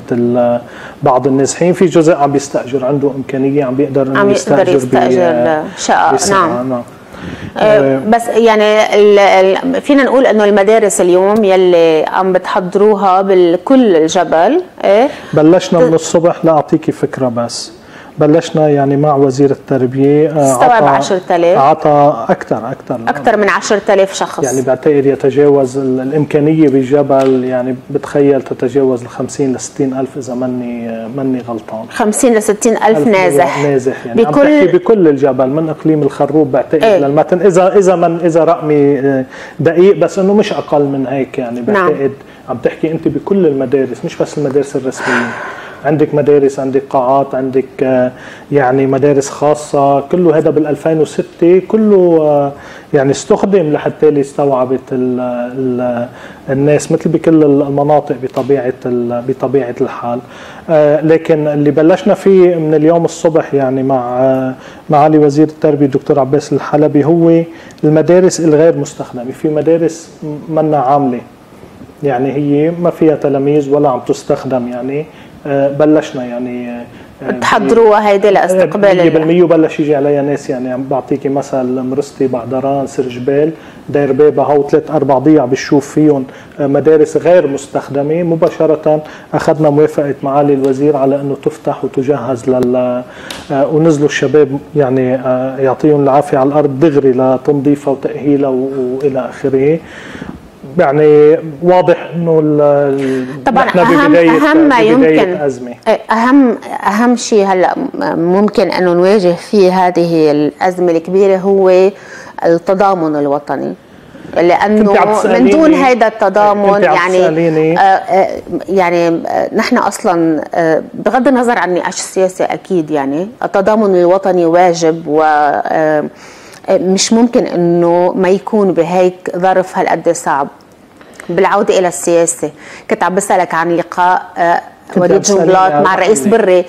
بعض النازحين. في جزء عم بيستأجر، عنده إمكانية عم بيقدر إنه يستأجر, يستأجر شقة. نعم. نعم. أه بس يعني ال ال فينا نقول انه المدارس اليوم يلي عم بتحضروها بكل الجبل ايه بلشنا من الصبح. لا اعطيكي فكره، بس بلشنا يعني مع وزير التربيه استوعب عشرة آلاف، اعطى اكثر اكثر اكثر من عشرة آلاف شخص، يعني بعتقد يتجاوز الامكانيه بالجبل، يعني بتخيل تتجاوز ال خمسين ل ستين ألف اذا ماني ماني غلطان. خمسين ل ستين ألف نازح نازح يعني بكل عم تحكي بكل الجبل من اقليم الخروب بعتقد ايه؟ للمتن اذا اذا من اذا رقمي دقيق، بس انه مش اقل من هيك يعني بعتقد. نعم. عم تحكي انت بكل المدارس مش بس المدارس الرسميه، عندك مدارس، عندك قاعات، عندك يعني مدارس خاصة، كله هذا بال ألفين وستة كله يعني استخدم لحتى يستوعبت ال ال الناس مثل بكل المناطق بطبيعة بطبيعة الحال. لكن اللي بلشنا فيه من اليوم الصبح يعني مع معالي وزير التربية الدكتور عباس الحلبي هو المدارس الغير مستخدمة. في مدارس منا عاملة يعني هي ما فيها تلاميذ ولا عم تستخدم، يعني بلشنا يعني تحضروها هيدي لاستقبال مية بالمية وبلش يجي عليها ناس. يعني عم بعطيكي مثل مرستي، بعدران، سرجبال، دير بيبا، هو ثلاث اربع ضيع بتشوف فيهم مدارس غير مستخدمه. مباشره اخذنا موافقه معالي الوزير على انه تفتح وتجهز لل ونزلوا الشباب يعني يعطيهم العافيه على الارض دغري لتنظيفها وتاهيلها والى اخره. يعني واضح انه طبعا اهم اهم ما يمكن أزمة. اهم اهم شيء هلا ممكن انه نواجه فيه هذه الازمه الكبيره هو التضامن الوطني، لانه من دون هذا التضامن يعني آه يعني نحن اصلا آه بغض النظر عن النقاش السياسي اكيد يعني التضامن الوطني واجب، و آه مش ممكن انه ما يكون بهيك ظرف هالقد صعب. بالعوده الى السياسه، كنت عم بسالك عن لقاء وليد جنبلاط مع الرئيس بري،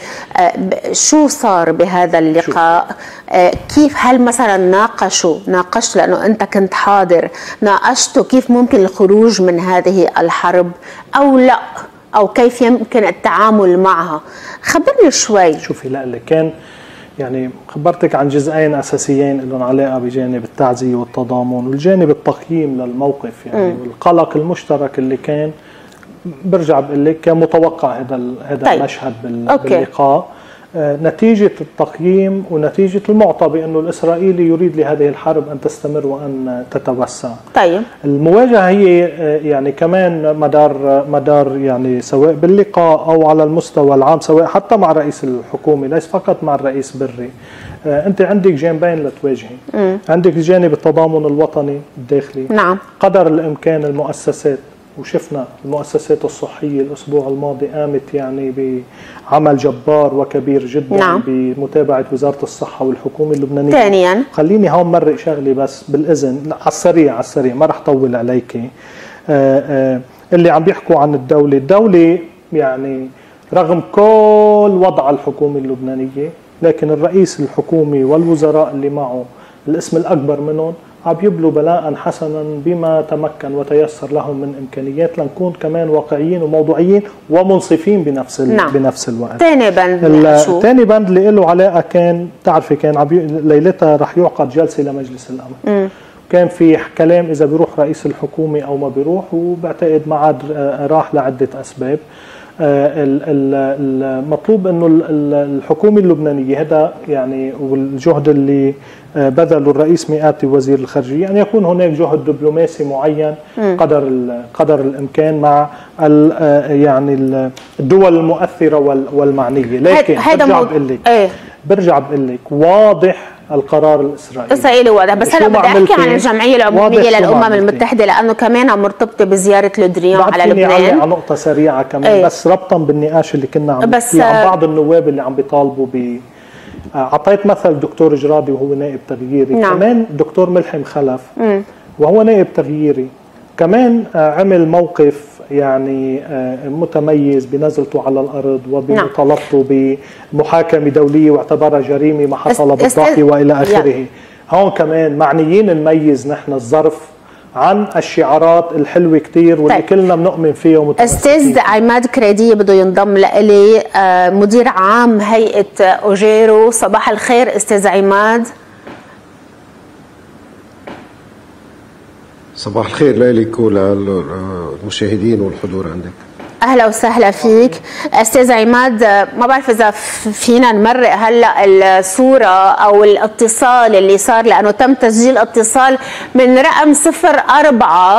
شو صار بهذا اللقاء؟ كيف هل مثلا ناقشوا ناقشت لانه انت كنت حاضر، ناقشتوا كيف ممكن الخروج من هذه الحرب او لا، او كيف يمكن التعامل معها؟ خبرني شوي. شوفي، لا اللي كان يعني خبرتك عن جزئين اساسيين لهم علاقه بجانب التعزيه والتضامن والجانب التقييم للموقف يعني م. والقلق المشترك اللي كان. برجع بقول لك كان متوقع هذا هذا طيب. المشهد باللقاء. آه نتيجه التقييم ونتيجه المعطى بانه الاسرائيلي يريد لهذه الحرب ان تستمر وان تتوسع. طيب المواجهه هي آه يعني كمان مدار مدار يعني سواء باللقاء او على المستوى العام، سواء حتى مع رئيس الحكومه ليس فقط مع الرئيس بري. آه انت عندك جانبين لتواجهي. م. عندك جانب التضامن الوطني الداخلي. نعم. قدر الامكان المؤسسات وشفنا المؤسسات الصحية الأسبوع الماضي قامت يعني بعمل جبار وكبير جدا. نعم. بمتابعة وزارة الصحة والحكومة اللبنانية. ثانيا خليني هون مرق شغلي بس بالإذن على السريع على السريع ما رح طول عليك. آآ آآ اللي عم بيحكوا عن الدولة الدولة يعني رغم كل وضع الحكومة اللبنانية لكن الرئيس الحكومي والوزراء اللي معه الاسم الأكبر منهم عم يبلوا بلاء حسنا بما تمكن وتيسر لهم من إمكانيات لنكون كمان واقعيين وموضوعيين ومنصفين بنفس نعم. بنفس الوقت. ثاني بند شو؟ ثاني بند اللي له علاقة كان بتعرفي كان عم ليلتها رح يعقد جلسة لمجلس الأمن. م. كان في كلام إذا بيروح رئيس الحكومة أو ما بيروح وبعتقد ما عاد راح لعدة أسباب. المطلوب انه الحكومه اللبنانيه هذا يعني والجهد اللي بذله الرئيس مئاتي وزير الخارجيه ان يكون هناك جهد دبلوماسي معين قدر قدر الامكان مع يعني الدول المؤثره والمعنيه. لكن برجع بقول لك ايه؟ برجع بقول لك واضح القرار الاسرائيلي اسرائيلي واضح. بس انا بدي احكي عن الجمعيه العموميه للامم المتحده لانه كمان مرتبطه بزياره لودريان على لبنان. على نقطه سريعه كمان ايه؟ بس ربطا بالنقاش اللي كنا عم نحكي عن بعض النواب اللي عم بيطالبوا ب اعطيت مثل الدكتور جرادي وهو نائب تغييري. نعم. كمان الدكتور ملحم خلف م. وهو نائب تغييري كمان عمل موقف يعني متميز بنزلته على الأرض وبمطالبته بمحاكمة دولية واعتبرها جريمة ما حصل بالضاحية وإلى آخره. هون كمان معنيين نميز نحن الظرف عن الشعارات الحلوة كتير واللي طيب. كلنا بنؤمن فيها ومتمسكين. أستاذ عماد كريدية بده ينضم لإلي مدير عام هيئة أوجيرو. صباح الخير أستاذ عماد. صباح الخير لك وللمشاهدين والحضور عندك. اهلا وسهلا فيك استاذ عماد. ما بعرف اذا فينا نمرق هلا الصوره او الاتصال اللي صار لانه تم تسجيل اتصال من رقم صفر أربعة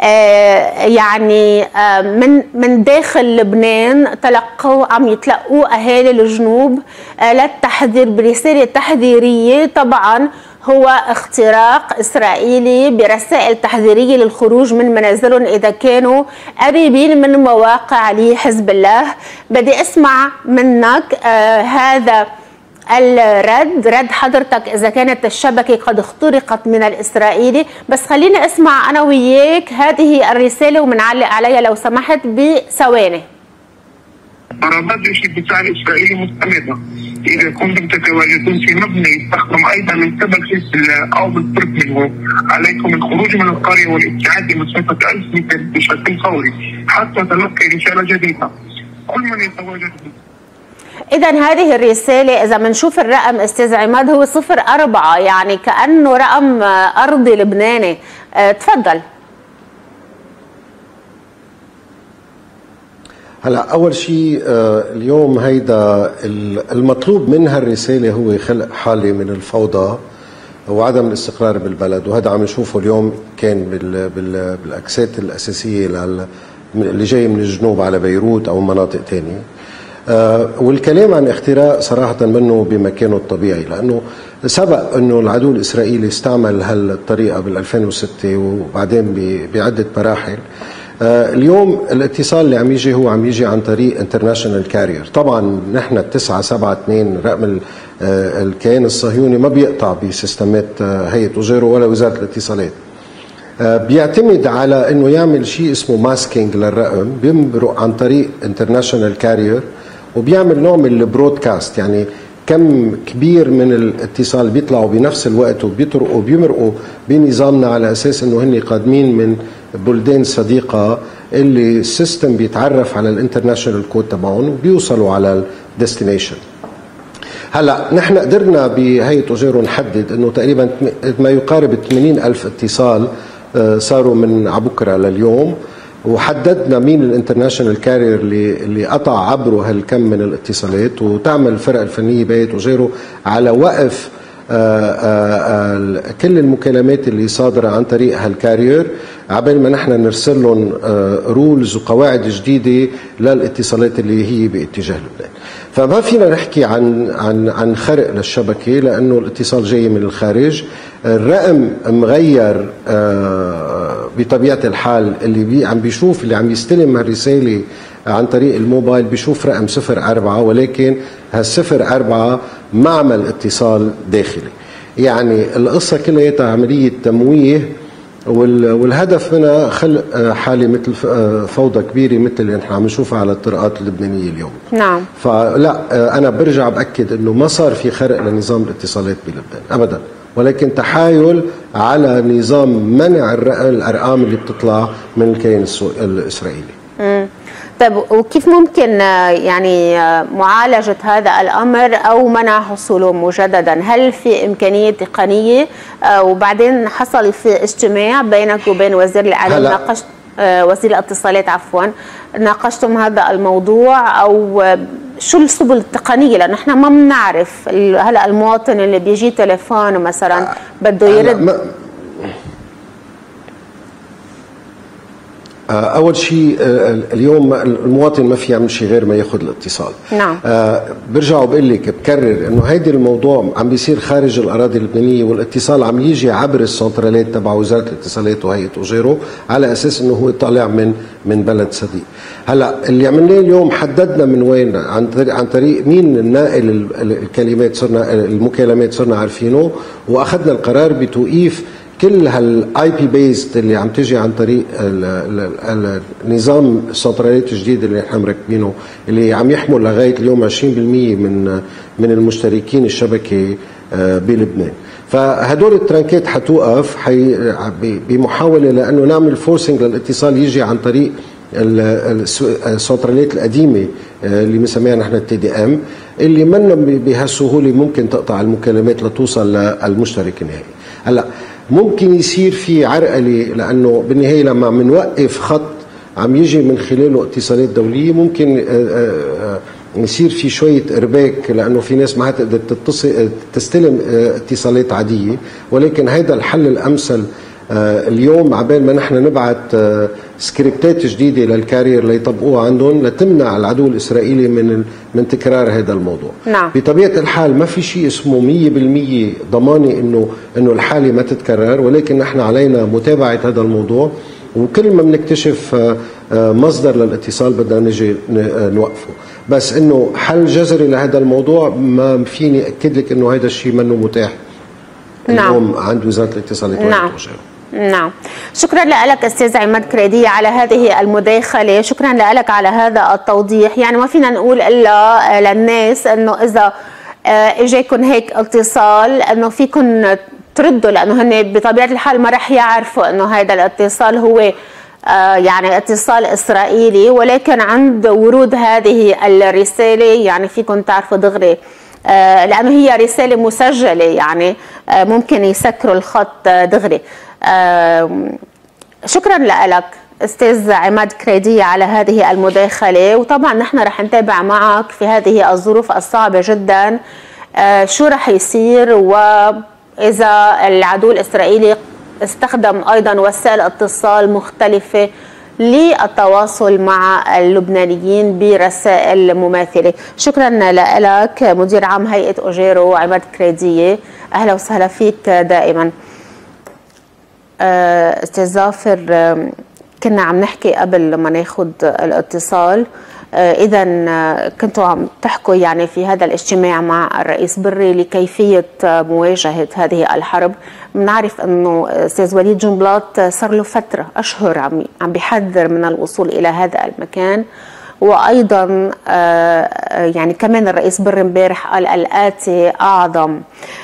يعني من من داخل لبنان تلقوا عم يتلقوا اهالي الجنوب للتحذير برساله تحذيريه. طبعا هو اختراق إسرائيلي برسائل تحذيرية للخروج من منازلهم إذا كانوا قريبين من مواقع لحزب الله. بدي أسمع منك آه هذا الرد رد حضرتك إذا كانت الشبكة قد اخترقت من الإسرائيلي. بس خلينا أسمع أنا وياك هذه الرسالة ومنعلق عليها لو سمحت بثواني. ضربات جيش الدفاع الإسرائيلي مستمرة. إذا كنتم تتواجدون في مبنى يستخدم أيضا من قبل حزب الله أو بالقرب منه عليكم الخروج من القرية والابتعاد لمسافة ألف متر بشكل فوري حتى تلقي رسالة جديدة. كل من يتواجد. إذا هذه الرسالة إذا بنشوف الرقم أستاذ عماد هو صفر أربعة يعني كأنه رقم أرضي لبناني. أه تفضل. هلا اول شيء اليوم هيدا المطلوب من هالرساله هو خلق حاله من الفوضى وعدم الاستقرار بالبلد، وهذا عم نشوفه اليوم كان بال بال بالاكسات الاساسيه اللي جاي من الجنوب على بيروت او مناطق ثانيه. والكلام عن اختراق صراحه منه بمكانه الطبيعي، لانه سبق انه العدو الاسرائيلي استعمل هالطريقه بال ألفين وستة وبعدين بعده مراحل. اليوم الاتصال اللي عم يجي هو عم يجي عن طريق انترناشونال كارير. طبعا نحن تسعة سبعة اثنين رقم الكيان الصهيوني ما بيقطع بسيستمات هيئة أوجيرو ولا وزارة الاتصالات. بيعتمد على انه يعمل شيء اسمه ماسكينج للرقم، بيمرق عن طريق انترناشونال كارير وبيعمل نوع من البرودكاست، يعني كم كبير من الاتصال بيطلعوا بنفس الوقت وبيطرقوا بيمرقوا بنظامنا على اساس انه هن قادمين من بلدان صديقه اللي السيستم بيتعرف على الانترناشونال كود تبعهم وبيوصلوا على الديستنيشن. هلا نحن قدرنا بهيئه أوجيرو نحدد انه تقريبا ما يقارب ثمانين ألف اتصال صاروا من عبكره لليوم، وحددنا مين الانترناشونال كارير اللي اللي قطع عبره هالكم من الاتصالات، وتعمل الفرق الفنيه بهيئه أوجيرو على وقف آآ آآ كل المكالمات اللي صادره عن طريق هالكارير عبال ما نحن نرسل لهم رولز وقواعد جديده للاتصالات اللي هي باتجاه لبنان. فما فينا نحكي عن عن عن خرق للشبكه لانه الاتصال جاي من الخارج. الرقم مغير بطبيعة الحال اللي بي عم بيشوف اللي عم يستلم هالرسالة عن طريق الموبايل بيشوف رقم صفر أربعة، ولكن هالصفر أربعة معمل اتصال داخلي. يعني القصة كلها عملية تمويه، والهدف منها خلق حالة مثل فوضى كبيرة مثل اللي نحن عم نشوفها على الطرقات اللبنانية اليوم. نعم. فلا أنا برجع بأكد أنه ما صار في خرق لنظام الاتصالات بلبنان أبدا، ولكن تحايل على نظام منع الأرقام اللي بتطلع من الكيان الإسرائيلي. مم. طيب وكيف ممكن يعني معالجة هذا الأمر أو منع حصوله مجددا؟ هل في إمكانية تقنية؟ وبعدين حصل في اجتماع بينك وبين وزير الإعلام، ناقشت وزير الاتصالات عفوا، ناقشتم هذا الموضوع أو شو السبل التقنية؟ لأن احنا ما بنعرف هلا المواطن اللي بيجي تليفون مثلا بده يرد. أول شيء اليوم المواطن ما في يعمل شيء غير ما ياخذ الاتصال. نعم. أه برجع وبقول لك بكرر إنه هيدي الموضوع عم بيصير خارج الأراضي اللبنانية، والاتصال عم يجي عبر السنترالات تبع وزارة الاتصالات وهيئة أوجيرو على أساس إنه هو طالع من من بلد صديق. هلا اللي عملناه اليوم حددنا من وين، عن طريق عن طريق مين الناقل الكلمات، صرنا المكالمات صرنا عارفينه، وأخذنا القرار بتوقيف كل هالاي بي بيست اللي عم تجي عن طريق النظام السنترالات الجديد اللي نحن مركبينه، اللي عم يحمل لغايه اليوم عشرين بالمئة من من المشتركين الشبكه بلبنان. فهدول الترانكات حتوقف حي بمحاوله لانه نعمل فورسنج للاتصال يجي عن طريق السنترالات القديمه اللي بنسميها نحن التي دي ام، اللي منا بهالسهوله ممكن تقطع المكالمات لتوصل للمشترك النهائي. هلا ممكن يصير في عرقله، لانه بالنهايه لما عم نوقف خط عم يجي من خلاله اتصالات دوليه ممكن يصير في شويه ارباك، لانه في ناس ما حتقدر تتصل تستلم اتصالات عاديه، ولكن هذا الحل الامثل اليوم عبال ما نحن نبعث سكريبتات جديده للكارير ليطبقوها عندهم لتمنع العدو الاسرائيلي من من تكرار هذا الموضوع. نعم. بطبيعه الحال ما في شيء اسمه مية بالمية ضماني انه انه الحاله ما تتكرر، ولكن نحن علينا متابعه هذا الموضوع، وكل ما بنكتشف مصدر للاتصال بدنا نجي نوقفه. بس انه حل جذري لهذا الموضوع ما فيني اكد لك انه هذا الشيء منه متاح. نعم. اليوم عند وزاره الاتصالات. نعم. نعم. شكرا لك استاذ عماد كريدية على هذه المداخله، شكرا لك على هذا التوضيح. يعني ما فينا نقول الا للناس انه اذا اجاكم هيك اتصال انه فيكم تردوا، لانه هن بطبيعه الحال ما رح يعرفوا انه هذا الاتصال هو يعني اتصال اسرائيلي، ولكن عند ورود هذه الرساله يعني فيكم تعرفوا دغري لانه هي رساله مسجله، يعني ممكن يسكروا الخط دغري. شكرا لك استاذ عماد كريدية على هذه المداخله، وطبعا نحن رح نتابع معك في هذه الظروف الصعبه جدا شو رح يصير، واذا العدو الاسرائيلي استخدم ايضا وسائل اتصال مختلفه للتواصل مع اللبنانيين برسائل مماثله. شكرا لك مدير عام هيئه اوجيرو عماد كريدية، اهلا وسهلا فيك دائما. استاذ ظافر، كنا عم نحكي قبل ما ناخذ الاتصال، اذا كنتوا عم تحكوا يعني في هذا الاجتماع مع الرئيس بري لكيفيه مواجهه هذه الحرب. بنعرف انه استاذ وليد جنبلاط صار له فتره اشهر عم عم بيحذر من الوصول الى هذا المكان، وايضا يعني كمان الرئيس بري امبارح قال الاتي اعظم.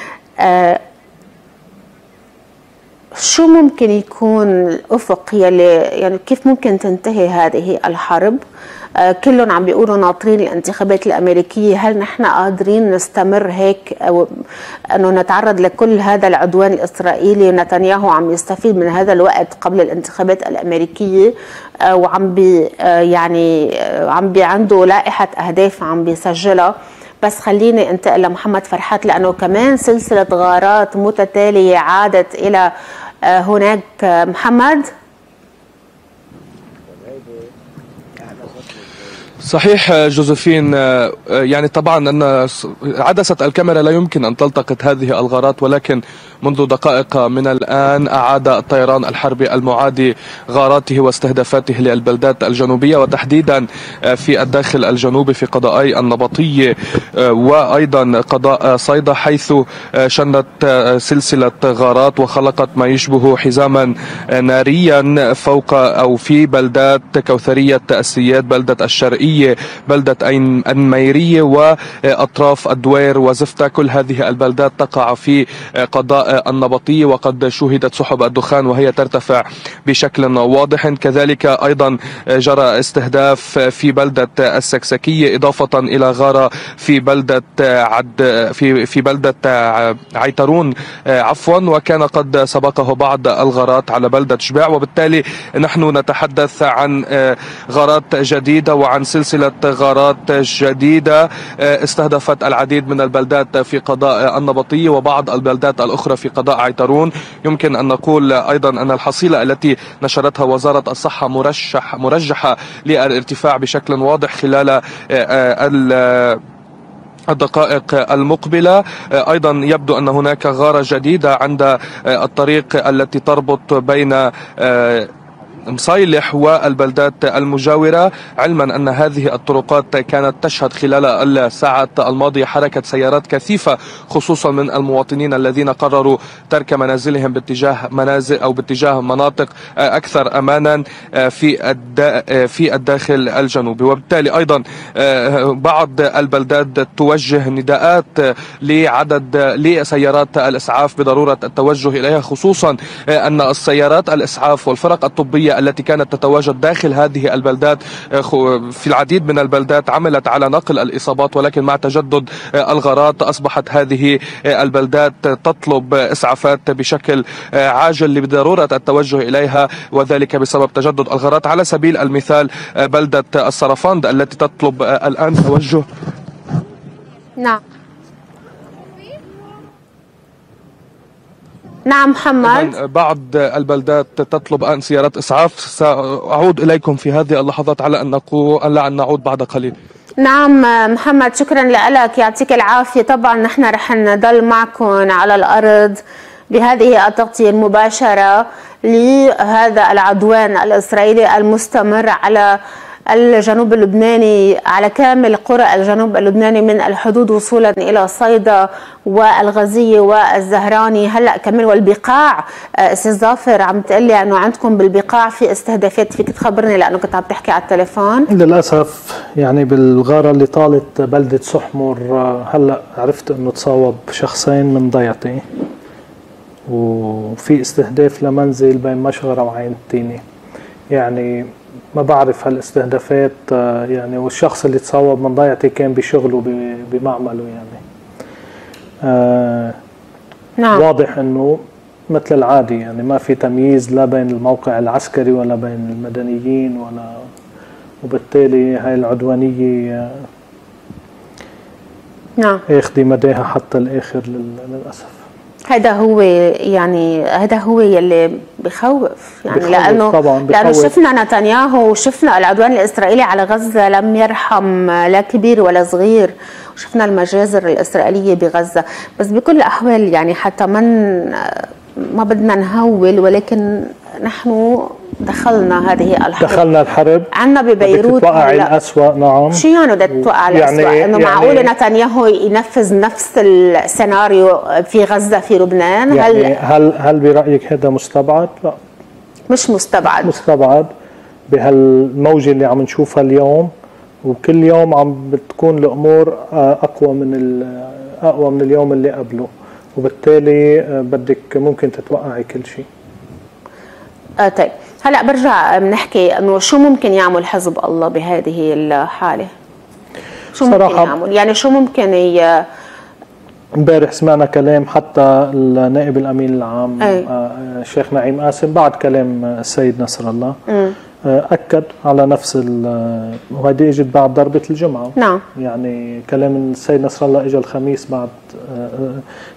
شو ممكن يكون الافق يلي يعني كيف ممكن تنتهي هذه الحرب؟ آه كلهم عم بيقولوا ناطرين الانتخابات الامريكيه، هل نحن قادرين نستمر هيك او انه نتعرض لكل هذا العدوان الاسرائيلي ونتنياهو عم يستفيد من هذا الوقت قبل الانتخابات الامريكيه آه وعم بي آه يعني آه عم بي عنده لائحه اهداف عم بيسجلها؟ بس خليني انتقل لمحمد فرحات، لانه كمان سلسله غارات متتاليه عادت الى هناك. محمد، صحيح جوزيفين، يعني طبعا أن عدسة الكاميرا لا يمكن أن تلتقط هذه الغارات، ولكن منذ دقائق من الآن أعاد الطيران الحربي المعادي غاراته واستهدافاته للبلدات الجنوبية، وتحديدا في الداخل الجنوبي في قضائي النبطية وأيضا قضاء صيدا، حيث شنت سلسلة غارات وخلقت ما يشبه حزاما ناريا فوق أو في بلدات كوثرية السياد، بلدة الشرقية، بلدة النميرية وأطراف الدوير وزفتة. كل هذه البلدات تقع في قضاء النبطية، وقد شهدت سحب الدخان وهي ترتفع بشكل واضح. كذلك أيضا جرى استهداف في بلدة السكسكية، إضافة إلى غارة في بلدة عد في في بلدة عيترون عفوا، وكان قد سبقه بعض الغارات على بلدة شباع. وبالتالي نحن نتحدث عن غارات جديدة وعن سلسلة غارات جديدة استهدفت العديد من البلدات في قضاء النبطية وبعض البلدات الأخرى في قضاء عيترون. يمكن أن نقول أيضا أن الحصيلة التي نشرتها وزارة الصحة مرشح مرجحة للارتفاع بشكل واضح خلال الدقائق المقبلة. أيضا يبدو أن هناك غارة جديدة عند الطريق التي تربط بين مصيلح والبلدات المجاورة، علما أن هذه الطرقات كانت تشهد خلال الساعات الماضية حركة سيارات كثيفة، خصوصا من المواطنين الذين قرروا ترك منازلهم باتجاه منازل أو باتجاه مناطق أكثر أمانا في في الداخل الجنوبي. وبالتالي أيضا بعض البلدات توجه نداءات لعدد لسيارات الإسعاف بضرورة التوجه إليها، خصوصا أن السيارات الإسعاف والفرق الطبية التي كانت تتواجد داخل هذه البلدات في العديد من البلدات عملت على نقل الإصابات، ولكن مع تجدد الغارات أصبحت هذه البلدات تطلب إسعافات بشكل عاجل لضرورة التوجه إليها، وذلك بسبب تجدد الغارات. على سبيل المثال بلدة الصرفاند التي تطلب الآن توجه. نعم نعم محمد. بعض البلدات تطلب الآن سيارات إسعاف. سأعود إليكم في هذه اللحظات على أن نقول على أن نعود بعد قليل. نعم محمد، شكرا لك، يعطيك العافية. طبعا نحن رح نضل معكم على الأرض بهذه التغطية المباشرة لهذا العدوان الإسرائيلي المستمر على الجنوب اللبناني، على كامل قرى الجنوب اللبناني من الحدود وصولا إلى صيدا والغزية والزهراني هلأ كمان والبقاع. أستاذ ظافر عم تقلي أنه عندكم بالبقاع في استهدافات، فيك تخبرني لأنه كنت عم تحكي على التليفون؟ للأسف يعني بالغارة اللي طالت بلدة سحمر هلأ عرفت أنه تصاوب شخصين من ضيعتي، وفي استهداف لمنزل بين مشغرة وعين التيني. يعني ما بعرف هالاستهدافات يعني، والشخص اللي تصاوب من ضيعتي كان بشغله بمعمله يعني. آه نعم. واضح انه مثل العادي يعني ما في تمييز لا بين الموقع العسكري ولا بين المدنيين ولا، وبالتالي هاي العدوانية نعم اخذي مداها حتى الاخر للاسف. هذا هو يعني هذا هو يلي بخوف يعني بخوف لانه طبعاً بخوف. لانه شفنا نتنياهو وشفنا العدوان الاسرائيلي على غزه لم يرحم لا كبير ولا صغير، وشفنا المجازر الاسرائيليه بغزه. بس بكل الاحوال يعني حتى من ما بدنا نهول، ولكن نحن دخلنا هذه الحرب دخلنا الحرب عنا ببيروت. توقع الأسوأ. نعم شو يعني بدها تتوقع يعني الأسوأ؟ انه يعني معقول نتنياهو ينفذ نفس السيناريو في غزة في لبنان؟ يعني هل هل هل برأيك هذا مستبعد؟ لا مش مستبعد. مستبعد بهالموجة اللي عم نشوفها اليوم، وكل يوم عم بتكون الأمور أقوى من أقوى من اليوم اللي قبله، وبالتالي بدك ممكن تتوقعي كل شيء. آه طيب هلا برجع بنحكي انه شو ممكن يعمل حزب الله بهذه الحاله؟ شو ممكن يعمل؟ يعني شو ممكن ي... امبارح سمعنا كلام حتى النائب الامين العام الشيخ نعيم قاسم بعد كلام السيد نصر الله م. اكد على نفس وهذه اجت بعد ضربه الجمعه. نعم يعني كلام السيد نصر الله اجى الخميس بعد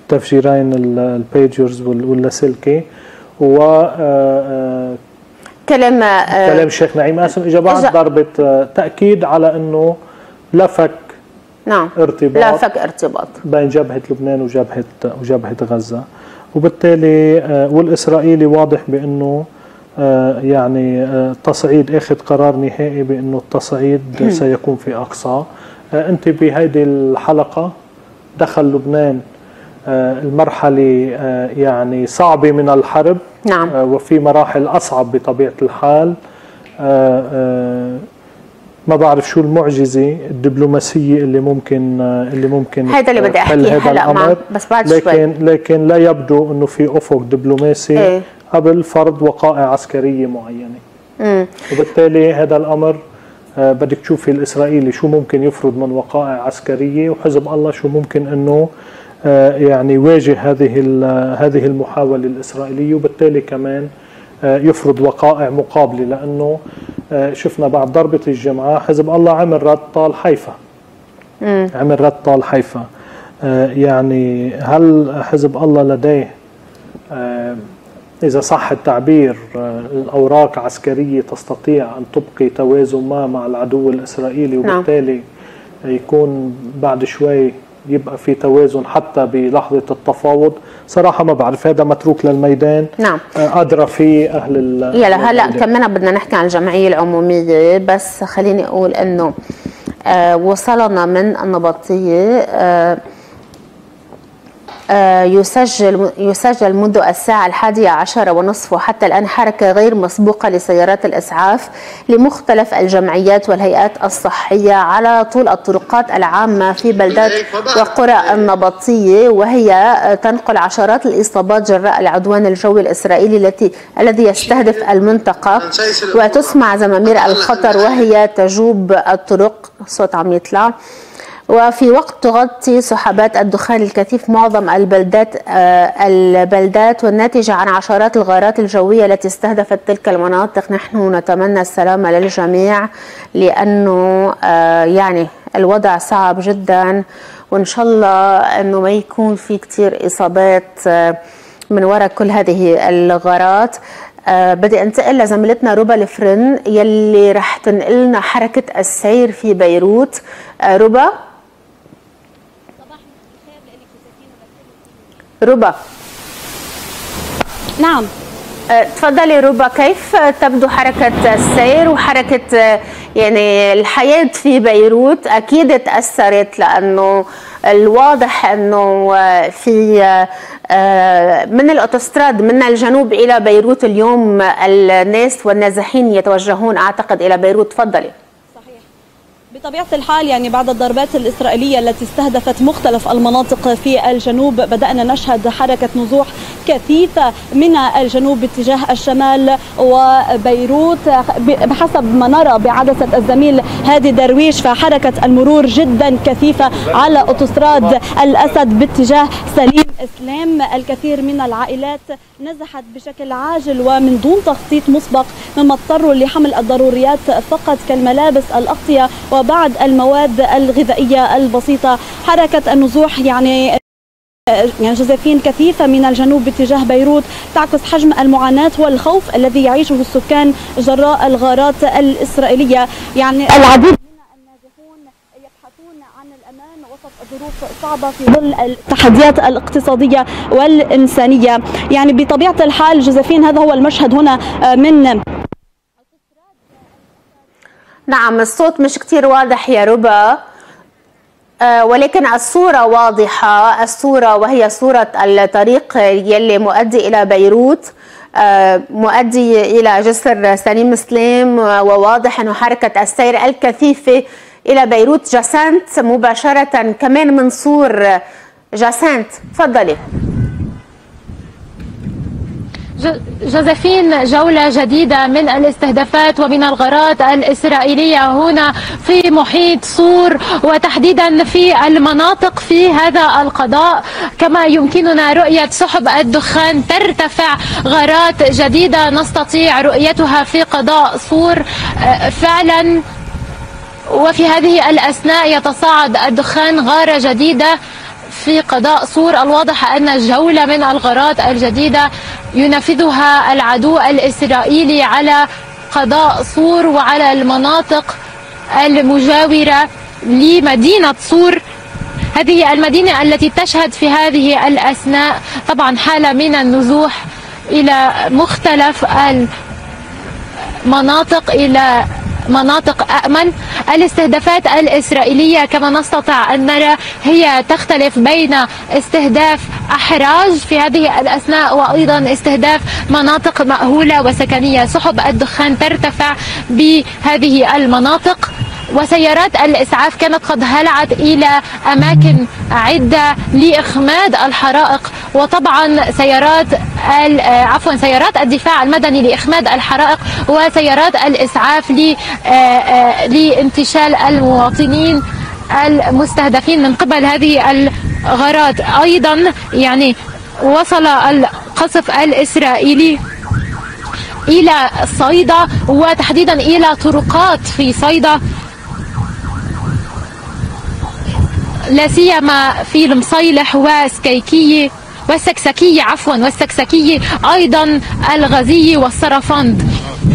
تفجيرين البيجرز واللاسلكي، و كلام كلام الشيخ نعيم قاسم اجى بعد ضربه تاكيد على انه لا فك نعم ارتباط لا فك ارتباط بين جبهه لبنان وجبهه وجبهه غزه، وبالتالي والاسرائيلي واضح بانه يعني تصعيد اخذ قرار نهائي بانه التصعيد سيكون في اقصى. انت بهذه الحلقه دخل لبنان المرحله يعني صعبه من الحرب، نعم، وفي مراحل اصعب بطبيعه الحال. ما بعرف شو المعجزه الدبلوماسيه اللي ممكن اللي ممكن هذا اللي بدي احكيه هلا معك، بس بعد شوي. لكن لكن لا يبدو انه في افق دبلوماسي إيه؟ قبل فرض وقائع عسكريه معينه. امم وبالتالي هذا الامر آه بدك تشوفي الاسرائيلي شو ممكن يفرض من وقائع عسكريه، وحزب الله شو ممكن انه آه يعني يواجه هذه هذه المحاوله الاسرائيليه، وبالتالي كمان آه يفرض وقائع مقابله، لانه آه شفنا بعد ضربه الجمعه حزب الله عمل رد طال حيفا. امم عمل رد طال حيفا. آه يعني هل حزب الله لديه آه إذا صح التعبير الأوراق عسكرية تستطيع أن تبقي توازن ما مع العدو الإسرائيلي، وبالتالي يكون بعد شوي يبقى في توازن حتى بلحظة التفاوض؟ صراحة ما بعرف، هذا متروك للميدان. نعم، أدرى فيه أهل ال يلا هلا كمان بدنا نحكي عن الجمعية العمومية، بس خليني أقول أنه آه وصلنا من النبطية آه يسجل يسجل منذ الساعة الحادية عشرة ونصف وحتى الآن حركة غير مسبوقة لسيارات الإسعاف لمختلف الجمعيات والهيئات الصحية على طول الطرقات العامة في بلدات وقرى النبطية، وهي تنقل عشرات الإصابات جراء العدوان الجوي الإسرائيلي التي الذي يستهدف المنطقة، وتسمع زمامير الخطر وهي تجوب الطرق. صوت عم يطلع. وفي وقت تغطي سحابات الدخان الكثيف معظم البلدات البلدات والناتجة عن عشرات الغارات الجوية التي استهدفت تلك المناطق. نحن نتمنى السلامة للجميع، لأنه يعني الوضع صعب جدا، وإن شاء الله أنه ما يكون في كتير إصابات من وراء كل هذه الغارات. أه بدي انتقل لزميلتنا ربا الفرن يلي رح تنقلنا حركة السير في بيروت. أه ربا ربا نعم أه تفضلي ربا، كيف تبدو حركة السير وحركة يعني الحياة في بيروت؟ أكيد تأثرت، لأنه الواضح أنه في من الأوتوستراد من الجنوب إلى بيروت اليوم الناس والنازحين يتوجهون أعتقد إلى بيروت. تفضلي. بطبيعة الحال يعني بعد الضربات الإسرائيلية التي استهدفت مختلف المناطق في الجنوب بدأنا نشهد حركة نزوح كثيفة من الجنوب باتجاه الشمال وبيروت. بحسب ما نرى بعدسة الزميل هادي درويش فحركة المرور جدا كثيفة على أوتوستراد الأسد باتجاه سليم إسلام. الكثير من العائلات نزحت بشكل عاجل ومن دون تخطيط مسبق، مما اضطروا لحمل الضروريات فقط كالملابس، الأغطية وبعض المواد الغذائية البسيطة. حركة النزوح يعني يعني جوزيفين كثيفة من الجنوب باتجاه بيروت تعكس حجم المعاناة والخوف الذي يعيشه السكان جراء الغارات الإسرائيلية. يعني العديد من النازحون يبحثون عن الأمان وسط ظروف صعبة في ظل التحديات الاقتصادية والإنسانية. يعني بطبيعة الحال جوزيفين هذا هو المشهد هنا من نعم. الصوت مش كتير واضح يا ربا، آه ولكن الصورة واضحة، الصورة وهي صورة الطريق يلي مؤدي إلى بيروت، آه مؤدي إلى جسر سليم سليم، وواضح أنه حركة السير الكثيفة إلى بيروت. جاسانت مباشرة كمان من صور جاسانت، تفضلي. جوزيفين، جولة جديدة من الاستهدافات ومن الغارات الإسرائيلية هنا في محيط صور، وتحديدا في المناطق في هذا القضاء. كما يمكننا رؤية سحب الدخان ترتفع، غارات جديدة نستطيع رؤيتها في قضاء صور فعلا. وفي هذه الأثناء يتصاعد الدخان، غارة جديدة في قضاء صور. الواضح أن جولة من الغارات الجديدة ينفذها العدو الإسرائيلي على قضاء صور وعلى المناطق المجاورة لمدينة صور. هذه المدينة التي تشهد في هذه الأثناء طبعا حالة من النزوح إلى مختلف المناطق، إلى مناطق أأمن. الاستهدافات الإسرائيلية كما نستطيع أن نرى هي تختلف بين استهداف أحراج في هذه الأثناء وأيضا استهداف مناطق مأهولة وسكنية. سحب الدخان ترتفع بهذه المناطق، وسيارات الإسعاف كانت قد هلعت إلى أماكن عدة لإخماد الحرائق، وطبعا سيارات عفوا سيارات الدفاع المدني لإخماد الحرائق وسيارات الإسعاف لانتشال المواطنين المستهدفين من قبل هذه الغارات. أيضا يعني وصل القصف الإسرائيلي إلى صيدا وتحديدا إلى طرقات في صيدا، لا سيما في المصيلح وسكيكية والسكسكية عفوا والسكسكية أيضا الغزية والصرفند.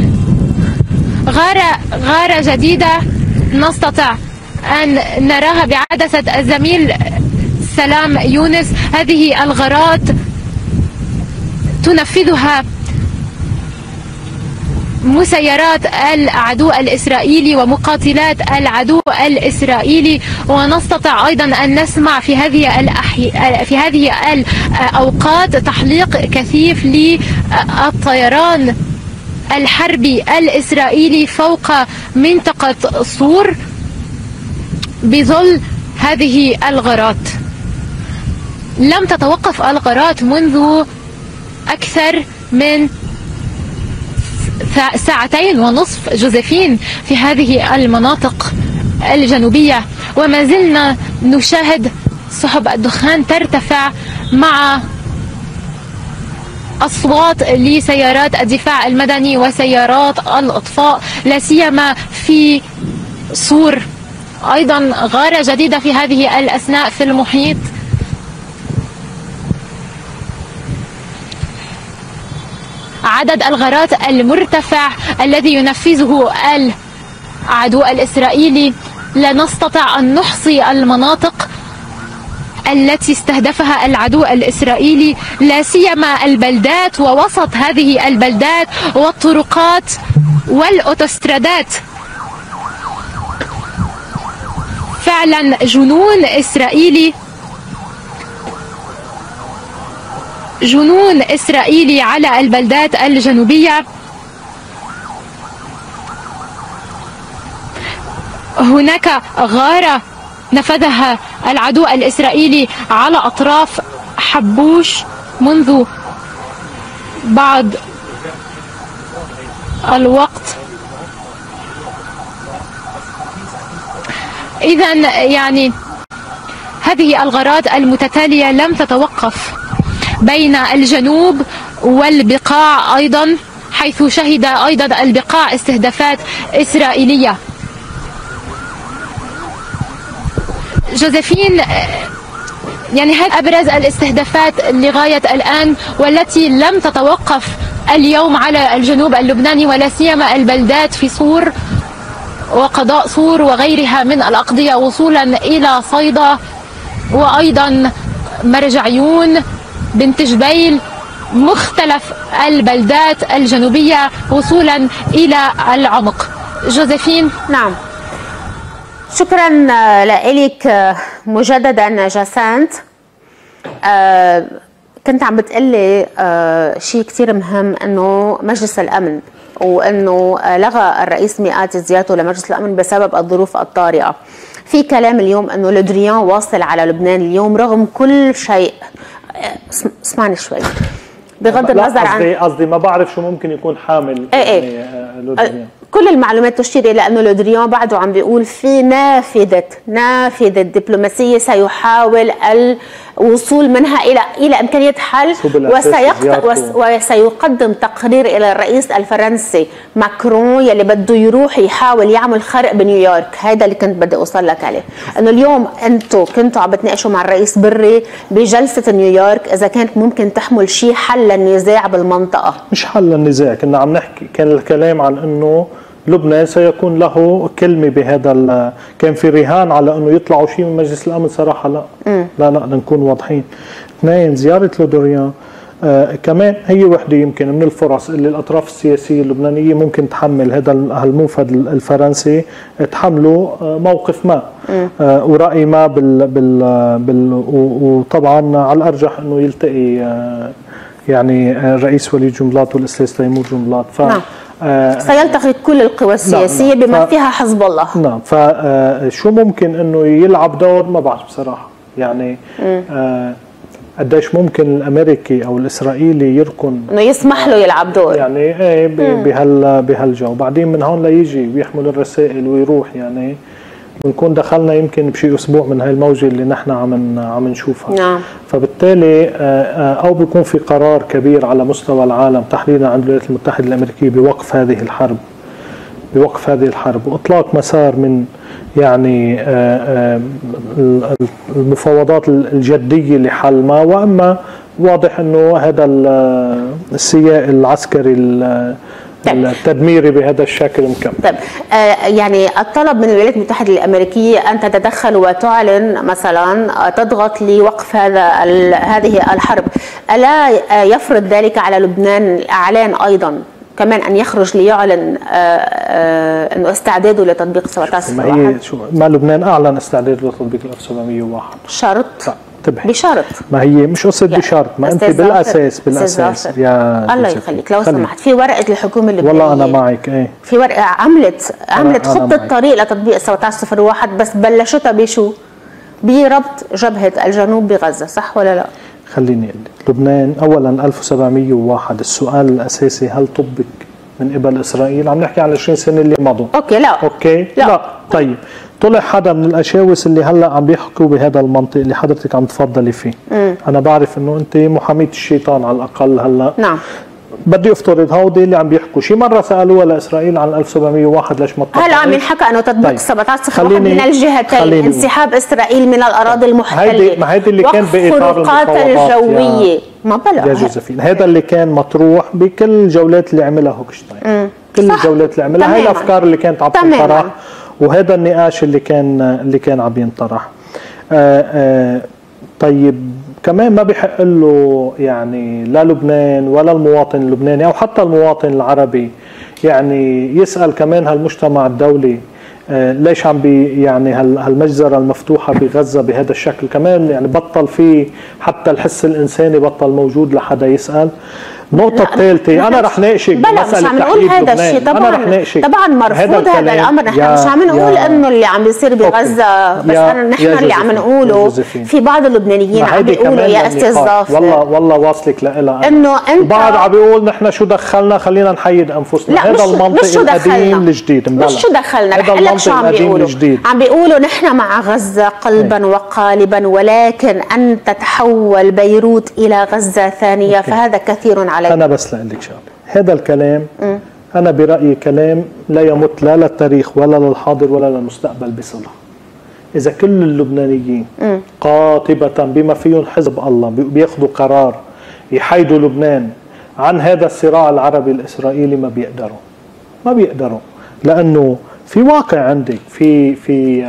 غارة غارة جديدة نستطيع أن نراها بعدسة الزميل سلام يونس. هذه الغارات تنفذها مسيرات العدو الإسرائيلي ومقاتلات العدو الإسرائيلي، ونستطيع أيضا أن نسمع في هذه الأحي... في هذه الأوقات تحليق كثيف للطيران الحربي الإسرائيلي فوق منطقة صور بظل هذه الغارات. لم تتوقف الغارات منذ أكثر من ساعتين ونصف جوزيفين في هذه المناطق الجنوبية، وما زلنا نشاهد سحب الدخان ترتفع مع أصوات لسيارات الدفاع المدني وسيارات الإطفاء لا سيما في صور. أيضا غارة جديدة في هذه الأثناء في المحيط. عدد الغارات المرتفع الذي ينفذه العدو الإسرائيلي لا نستطيع أن نحصي المناطق التي استهدفها العدو الإسرائيلي، لا سيما البلدات ووسط هذه البلدات والطرقات والأوتوسترادات. فعلا جنون إسرائيلي جنون إسرائيلي على البلدات الجنوبية. هناك غارة نفذها العدو الإسرائيلي على أطراف حبوش منذ بعض الوقت. إذن يعني هذه الغارات المتتالية لم تتوقف بين الجنوب والبقاع أيضا، حيث شهد أيضا البقاع استهدافات إسرائيلية. جوزيفين، يعني هذه أبرز الاستهدافات لغاية الآن والتي لم تتوقف اليوم على الجنوب اللبناني ولا سيما البلدات في صور وقضاء صور وغيرها من الأقضية، وصولا إلى صيدا وأيضا مرجعيون، بنت جبيل، مختلف البلدات الجنوبية وصولا إلى العمق. جوزيفين. نعم، شكرا لك مجددا جاسانت. آه كنت عم بتقلي آه شيء كتير مهم، انه مجلس الامن وانه لغى الرئيس مئات زيارته لمجلس الامن بسبب الظروف الطارئه. في كلام اليوم انه لودريان واصل على لبنان اليوم رغم كل شيء. اسمعني شوي بغض النظر عن قصدي قصدي ما بعرف شو ممكن يكون حامل ايه ايه لودريان. كل المعلومات تشير الى انه لودريان بعده عم بيقول في نافذه نافذه دبلوماسيه سيحاول الوصول منها الى الى امكانيه حل، وسيقدم تقرير الى الرئيس الفرنسي ماكرون يلي بده يروح يحاول يعمل خرق بنيويورك. هذا اللي كنت بدي اوصل لك عليه، انه اليوم انتم كنتوا عم بتناقشوا مع الرئيس بري بجلسه نيويورك اذا كانت ممكن تحمل شيء حل للنزاع بالمنطقه. مش حل للنزاع، كنا عم نحكي، كان الكلام عن انه لبنان سيكون له كلمة بهذا، كان في رهان على أنه يطلعوا شيء من مجلس الأمن. صراحة لا م. لا لا نكون واضحين. اثنين، زيارة لودريان آه كمان هي وحدة يمكن من الفرص اللي الأطراف السياسية اللبنانية ممكن تحمل هذا الموفد الفرنسي، تحمله آه موقف ما آه ورأي ما بال, بال, بال وطبعا على الأرجح أنه يلتقي آه يعني الرئيس وليد جنبلاط والأستاذ تيمور جنبلاط. ف نعم. آه سيلتقي كل القوى السياسية نعم. بما ف... فيها حزب الله. نعم. فشو ممكن انه يلعب دور ما بعرف بصراحة، يعني آه قديش ممكن الامريكي او الاسرائيلي يركن انه يسمح له يلعب دور، يعني ايه بهال بهالجو. بعدين من هون ليجي ويحمل الرسائل ويروح، يعني بنكون دخلنا يمكن بشي اسبوع من هاي الموجه اللي نحن عم عم نشوفها. نعم. فبالتالي او بيكون في قرار كبير على مستوى العالم تحديدا عند الولايات المتحده الامريكيه بوقف هذه الحرب، بوقف هذه الحرب واطلاق مسار من يعني المفاوضات الجديه لحل ما، واما واضح انه هذا السياق العسكري التدميري بهذا الشكل مكمل. طيب آه يعني الطلب من الولايات المتحده الامريكيه ان تتدخل وتعلن مثلا تضغط لوقف هذا هذه الحرب، الا يفرض ذلك على لبنان الاعلان ايضا كمان ان يخرج ليعلن آه آه انه استعداده لتطبيق سبعة عشر ما هي شو ما لبنان اعلن استعداده لتطبيق ألف وسبعمية وواحد شرط انتبهي. بشرط ما هي مش قصه بشرط، ما انت بالاساس بالاساس يا الله يخليك لو سمحت في ورقه الحكومه اللبنانيه والله انا معك ايه في ورقه عملت عملت خطه طريق لتطبيق سبعة عشر صفر واحد، بس بلشتها بشو؟ بربط جبهه الجنوب بغزه، صح ولا لا؟ خليني اقول لك، لبنان اولا ألف وسبعمية وواحد السؤال الاساسي هل طبق من قبل اسرائيل؟ عم نحكي عن عشرين سنه اللي مضوا. اوكي لا اوكي لا, لا. طيب طلع حدا من الاشاوس اللي هلا عم بيحكوا بهذا المنطق اللي حضرتك عم تفضلي فيه. مم. انا بعرف انه انت محاميه الشيطان على الاقل هلا. نعم. بدي افترض هودي اللي عم بيحكوا شي مره سالوها لاسرائيل عن ألف وسبعمية وواحد ليش ما طبقت؟ هلا عم ينحكى انه تطبيق طيب. سبعة عشر صفر واحد من الجهتين، خليني. انسحاب اسرائيل من الاراضي المحتله، هيدي ما هيدي اللي كان باطار الخروقات الجويه ما بلا يا جوزفين، هذا اللي كان مطروح بكل الجولات اللي عملها هوكشتاين، كل الجولات اللي عملها، هاي الافكار اللي كانت عم تنطرح وهذا النقاش اللي كان اللي كان عم ينطرح. آآ آآ طيب كمان ما بيحق له يعني لا لبنان ولا المواطن اللبناني او حتى المواطن العربي يعني يسال كمان هالمجتمع الدولي آه ليش عم بي يعني هالمجزره المفتوحه بغزه بهذا الشكل، كمان يعني بطل في حتى الحس الانساني بطل موجود لحدا يسال. النقطة الثالثة أنا رح ناقشك بمسألة تحديد لبنان. هذا الشيء طبعا طبعا مرفوض هذا الأمر، نحن مش عم نقول إنه اللي عم بيصير بغزة بس أنا نحن اللي عم نقوله في بعض اللبنانيين عم بيقولوا يا أستاذ ظافر والله والله واصلك لإلها إنه أنت البعض عم بيقول نحن شو دخلنا خلينا نحيد أنفسنا. هذا المنطق القديم الجديد مش شو دخلنا رح أقول لك شو عم بيقولوا عم بيقولوا نحن مع غزة قلبا وقالبا ولكن أن تتحول بيروت إلى غزة ثانية فهذا كثير علينا. أنا بس لأقول شغله، هذا الكلام م. أنا برأيي كلام لا يمت لا للتاريخ ولا للحاضر ولا للمستقبل بصلة. إذا كل اللبنانيين م. قاطبة بما فيهم حزب الله بياخذوا قرار يحيدوا لبنان عن هذا الصراع العربي الإسرائيلي ما بيقدروا ما بيقدروا لأنه في واقع عندك في في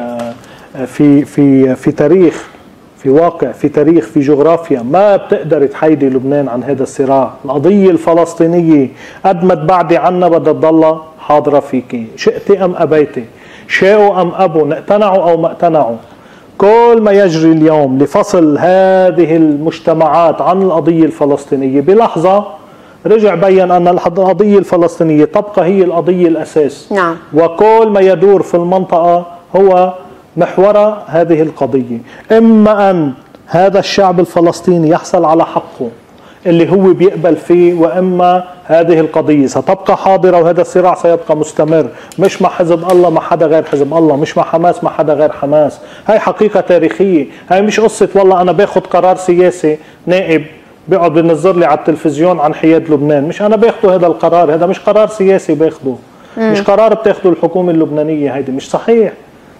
في في في تاريخ في واقع في تاريخ في جغرافيا ما بتقدر تحيدي لبنان عن هذا الصراع. القضية الفلسطينية قد ما تبعدي عنا بدها تضلها حاضرة فيكي شئتي أم أبيتي، شاءوا أم أبوا، اقتنعوا أو ما اقتنعوا. كل ما يجري اليوم لفصل هذه المجتمعات عن القضية الفلسطينية بلحظة رجع بيّن أن القضية الفلسطينية تبقى هي القضية الأساس. نعم. وكل ما يدور في المنطقة هو محور هذه القضية، إما أن هذا الشعب الفلسطيني يحصل على حقه اللي هو بيقبل فيه، وإما هذه القضية ستبقى حاضرة وهذا الصراع سيبقى مستمر، مش مع حزب الله مع حدا غير حزب الله، مش مع حماس مع حدا غير حماس. هاي حقيقة تاريخية، هاي مش قصة والله أنا باخد قرار سياسي نائب بيقعد بينظر لي على التلفزيون عن حياد لبنان، مش أنا باخده هذا القرار، هذا مش قرار سياسي باخده، مم. مش قرار بتاخده الحكومة اللبنانية، هيدي مش صحيح.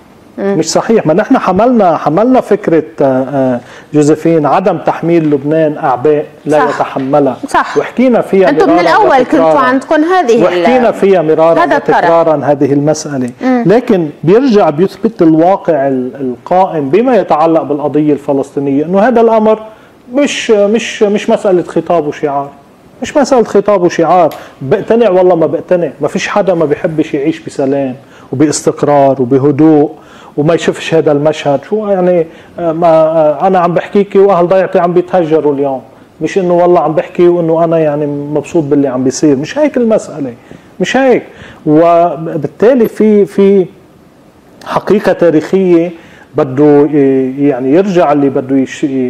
مش صحيح. ما نحن حملنا حملنا فكرة جوزيفين عدم تحميل لبنان أعباء لا صح. يتحملها صح. وحكينا فيها أنتم من الأول كنتوا عندكم هذه وحكينا فيها مرارا وتكرارا هذه المسألة. مم. لكن بيرجع بيثبت الواقع القائم بما يتعلق بالقضية الفلسطينية إنه هذا الأمر مش مش مش مسألة خطاب وشعار، مش مسألة خطاب وشعار، بقتنع والله ما بقتنع، ما فيش حدا ما بيحبش يعيش بسلام وباستقرار وبهدوء وما يشوفش هذا المشهد. شو يعني ما انا عم بحكيكي واهل ضيعتي عم بيتهجروا اليوم، مش انه والله عم بحكي وانه انا يعني مبسوط باللي عم بيصير، مش هيك المسألة، مش هيك. وبالتالي في في حقيقة تاريخية بده يعني يرجع اللي بده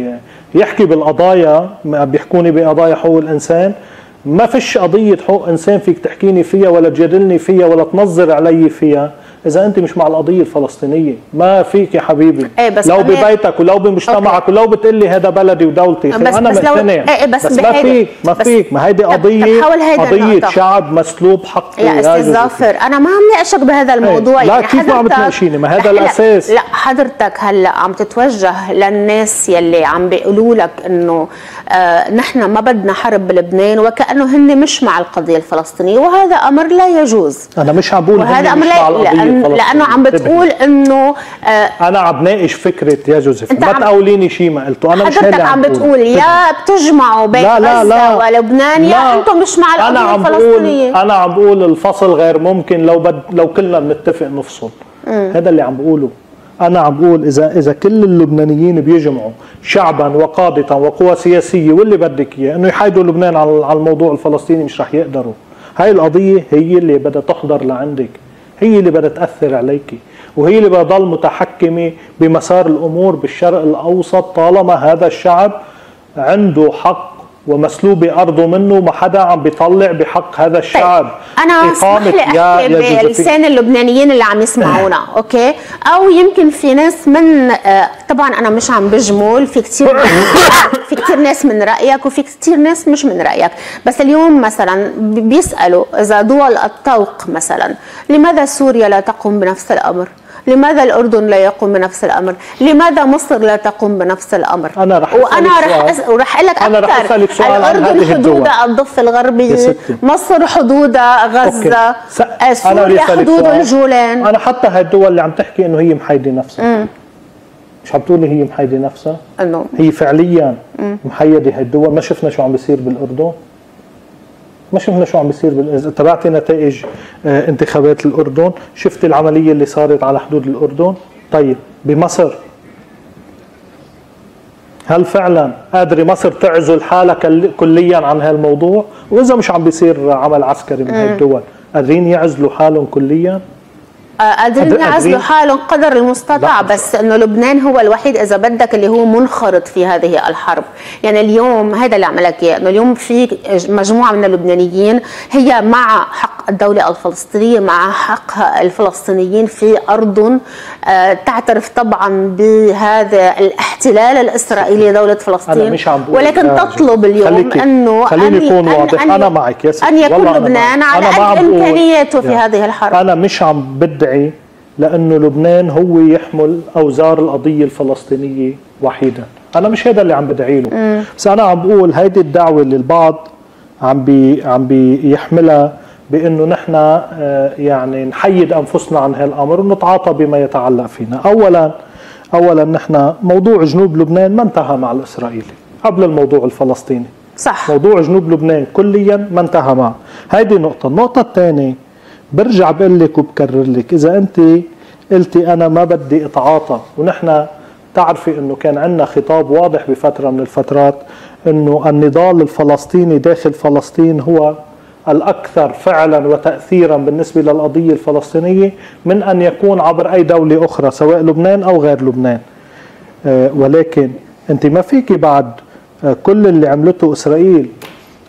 يحكي بالقضايا، بيحكوني بقضايا حقوق الانسان، ما فيش قضية حقوق انسان فيك تحكيني فيها ولا تجادلني فيها ولا تنظر علي فيها إذا أنت مش مع القضية الفلسطينية. ما فيك يا حبيبي. ايه بس لو ببيتك ولو بمجتمعك ولو بتقلي هذا بلدي ودولتي بس أنا بس مقتنع. ايه بس, بس ما فيك ما فيك ما هيدي قضية قضية شعب مسلوب حقه. يا أستاذ ظافر أنا ما عم ناقشك بهذا الموضوع. ايه. لا يعني كيف ما عم تناقشيني؟ ما هذا الأساس. لا حضرتك هلا عم تتوجه للناس يلي عم بيقولوا لك إنه آه نحن ما بدنا حرب بلبنان وكأنه هن مش مع القضية الفلسطينية، وهذا أمر لا يجوز. أنا مش عم بقول وهذا أمر لا لأن لأنه عم بتقول انه آه انا عم بناقش فكره يا جوزيف، ما تقوليني شيء ما قلته انا. مش حضرتك عم بتقول يا بتجمعوا بين غزه ولبنان يا انتم مش مع القضيه الفلسطينيه. انا عم بقول الفصل غير ممكن لو بد لو كلنا بنتفق نفصل. مم. هذا اللي عم بقوله. انا عم بقول اذا اذا كل اللبنانيين بيجمعوا شعبا وقاده وقوى سياسيه واللي بدك اياه انه يحايدوا لبنان على الموضوع الفلسطيني مش رح يقدروا. هاي القضيه هي اللي بدها تحضر لعندك، هي اللي بدها تأثر عليك، وهي اللي بدها تضل متحكمة بمسار الأمور بالشرق الأوسط طالما هذا الشعب عنده حق ومسلوبة أرضه منه، ما حدا عم بيطلع بحق هذا الشعب. طيب. أنا اسمح لي أحكي بلسان اللبنانيين اللي عم يسمعونا، أوكي؟ أو يمكن في ناس من آه طبعا أنا مش عم بجمل، في كتير في كتير ناس من رأيك وفي كتير ناس مش من رأيك، بس اليوم مثلا بيسألوا إذا دول الطوق مثلا لماذا سوريا لا تقوم بنفس الأمر؟ لماذا الأردن لا يقوم بنفس الأمر؟ لماذا مصر لا تقوم بنفس الأمر؟ أنا رح وأنا رح أس... ورح أقول لك أكثر. الأردن حدودها الضفة الغربية، مصر حدودها غزة، سوريا حدود الجولان. أنا حتى هاي الدول اللي عم تحكي إنه هي محايدة نفسها. مم. مش عم تقولي هي محايدة نفسها؟ إنه هي فعليا مم. محيدة هاي الدول. ما شفنا شو عم بيصير بالأردن؟ ما شفنا شو عم بيصير بال... تبعتي نتائج اه انتخابات الأردن، شفت العملية اللي صارت على حدود الأردن. طيب بمصر هل فعلا قادرة مصر تعزل حالها كليا عن هالموضوع؟ وإذا مش عم بيصير عمل عسكري من هاي الدول قادرين يعزلوا حالهم كليا؟ قادرين يعزلوا حالهم قدر المستطاع، بس انه لبنان هو الوحيد اذا بدك اللي هو منخرط في هذه الحرب. يعني اليوم هذا اللي عملك اياه، انه اليوم في مجموعه من اللبنانيين هي مع حق الدوله الفلسطينيه، مع حق الفلسطينيين في ارض تعترف طبعا بهذا الاحتلال الاسرائيلي لدوله فلسطين، ولكن تطلب اليوم انه خليني اكون واضح. انا معك يا ان يكون لبنان على قد امكانياته في هذه الحرب. انا مش عم بدعي لأنه لبنان هو يحمل أوزار القضية الفلسطينية وحيدا، أنا مش هذا اللي عم بدعي له. مم. بس أنا عم بقول هيدي الدعوة اللي البعض عم بي عم بيحملها بأنه نحن آه يعني نحيد أنفسنا عن هالأمر ونتعاطى بما يتعلق فينا. أولا أولا نحن موضوع جنوب لبنان ما انتهى مع الإسرائيلي قبل الموضوع الفلسطيني. صح. موضوع جنوب لبنان كليا ما انتهى معه. هيدي نقطة. النقطة الثانية برجع بقول لك وبكرر لك، إذا أنت قلتي أنا ما بدي أتعاطى، ونحن تعرفي أنه كان عندنا خطاب واضح بفترة من الفترات أنه النضال الفلسطيني داخل فلسطين هو الأكثر فعلا وتأثيرا بالنسبة للقضية الفلسطينية من أن يكون عبر أي دولة أخرى سواء لبنان أو غير لبنان. آه ولكن أنت ما فيكي بعد آه كل اللي عملته إسرائيل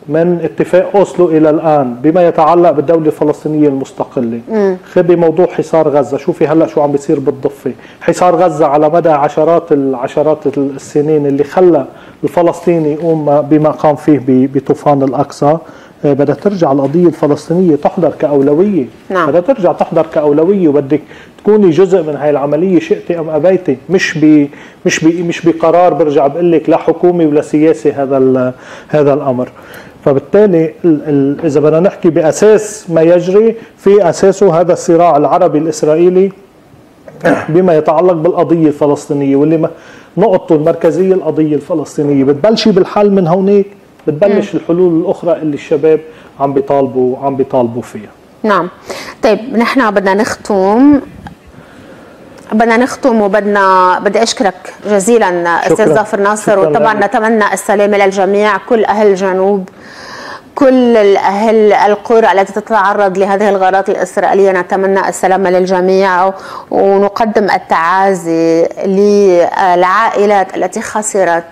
من اتفاق أوسلو إلى الآن بما يتعلق بالدولة الفلسطينية المستقلة. خذي موضوع حصار غزة، شوفي هلأ شو عم بيصير بالضفة. حصار غزة على مدى عشرات العشرات السنين اللي خلى الفلسطيني يقوم بما قام فيه بطوفان الأقصى. بدها ترجع القضية الفلسطينية تحضر كأولوية. نعم. بدها ترجع تحضر كأولوية، وبدك تكوني جزء من هاي العملية شئتي أم أبيتي، مش ب مش ب مش بقرار برجع بقول لك لا حكومي ولا سياسي هذا هذا الأمر. فبالتالي ال ال إذا بدنا نحكي بأساس ما يجري في أساسه هذا الصراع العربي الإسرائيلي بما يتعلق بالقضية الفلسطينية، واللي نقطته المركزية القضية الفلسطينية. بتبلشي بالحل من هونيك، بتبلش الحلول الأخرى اللي الشباب عم بيطالبوا عم بيطالبوا فيها. نعم. طيب نحن بدنا نختم بدنا نختم وبدنا بدي اشكرك جزيلا استاذ ظافر ناصر، وطبعا نتمنى السلامه للجميع، كل اهل الجنوب، كل الاهل القرى التي تتعرض لهذه الغارات الاسرائيليه، نتمنى السلامه للجميع، ونقدم التعازي للعائلات التي خسرت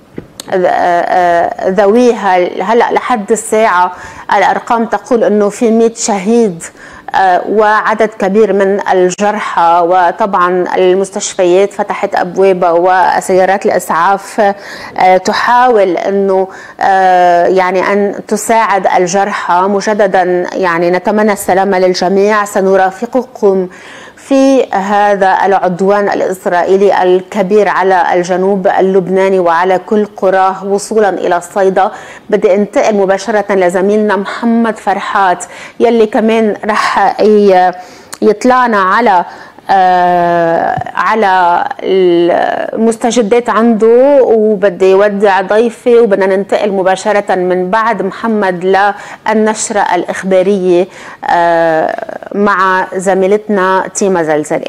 ذويها. هلا لحد الساعه الارقام تقول انه في مئة شهيد وعدد كبير من الجرحى، وطبعا المستشفيات فتحت ابوابها وسيارات الاسعاف تحاول انه يعني ان تساعد الجرحى. مجددا يعني نتمنى السلامه للجميع، سنرافقكم في هذا العدوان الإسرائيلي الكبير على الجنوب اللبناني وعلى كل قراه وصولا إلى الصيدا. بدي انتقل مباشرة لزميلنا محمد فرحات يلي كمان رح يطلعنا على آه على المستجدات عنده، وبدي يودع ضيفي، وبدنا ننتقل مباشرة من بعد محمد للنشرة الإخبارية آه مع زميلتنا تيما زلزلي.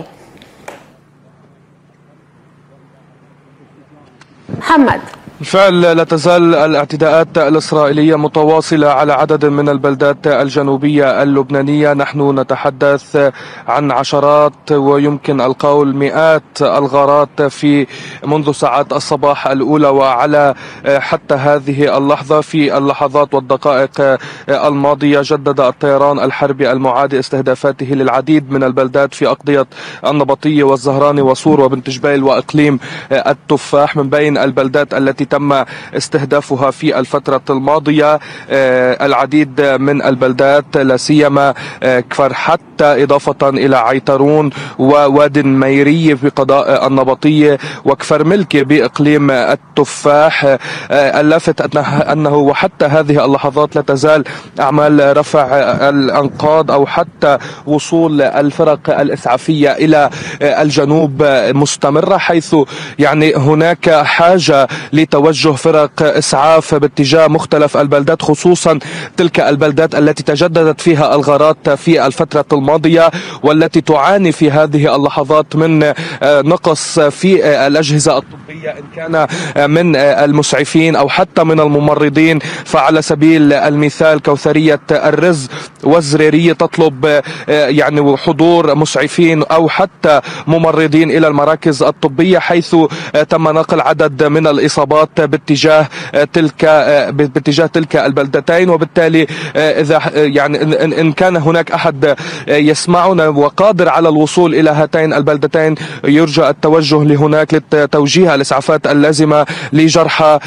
محمد. بالفعل لا تزال الاعتداءات الإسرائيلية متواصلة على عدد من البلدات الجنوبية اللبنانية. نحن نتحدث عن عشرات ويمكن القول مئات الغارات في منذ ساعات الصباح الأولى، وعلى حتى هذه اللحظة في اللحظات والدقائق الماضية جدد الطيران الحربي المعادي استهدافاته للعديد من البلدات في أقضية النبطية والزهراني وصور وبنت جبيل وإقليم التفاح، من بين البلدات التي تم استهدافها في الفترة الماضية العديد من البلدات، لا سيما كفر حتى إضافة إلى عيترون وواد ميرية في قضاء النبطية وكفر ملكي بإقليم التفاح. اللافت أنه وحتى هذه اللحظات لا تزال أعمال رفع الأنقاض أو حتى وصول الفرق الإسعافية إلى الجنوب مستمرة، حيث يعني هناك حاجة لتوجه فرق إسعاف باتجاه مختلف البلدات، خصوصا تلك البلدات التي تجددت فيها الغارات في الفترة الماضية والتي تعاني في هذه اللحظات من نقص في الأجهزة الطبية إن كان من المسعفين أو حتى من الممرضين. فعلى سبيل المثال كوثرية الرز والزريرية تطلب يعني حضور مسعفين أو حتى ممرضين إلى المراكز الطبية، حيث تم نقل عدد من الإصابات باتجاه تلك باتجاه تلك البلدتين. وبالتالي إذا يعني إن كان هناك أحد يسمعنا وقادر على الوصول إلى هاتين البلدتين يرجى التوجه لهناك لتوجيه الإسعافات اللازمة لجرحى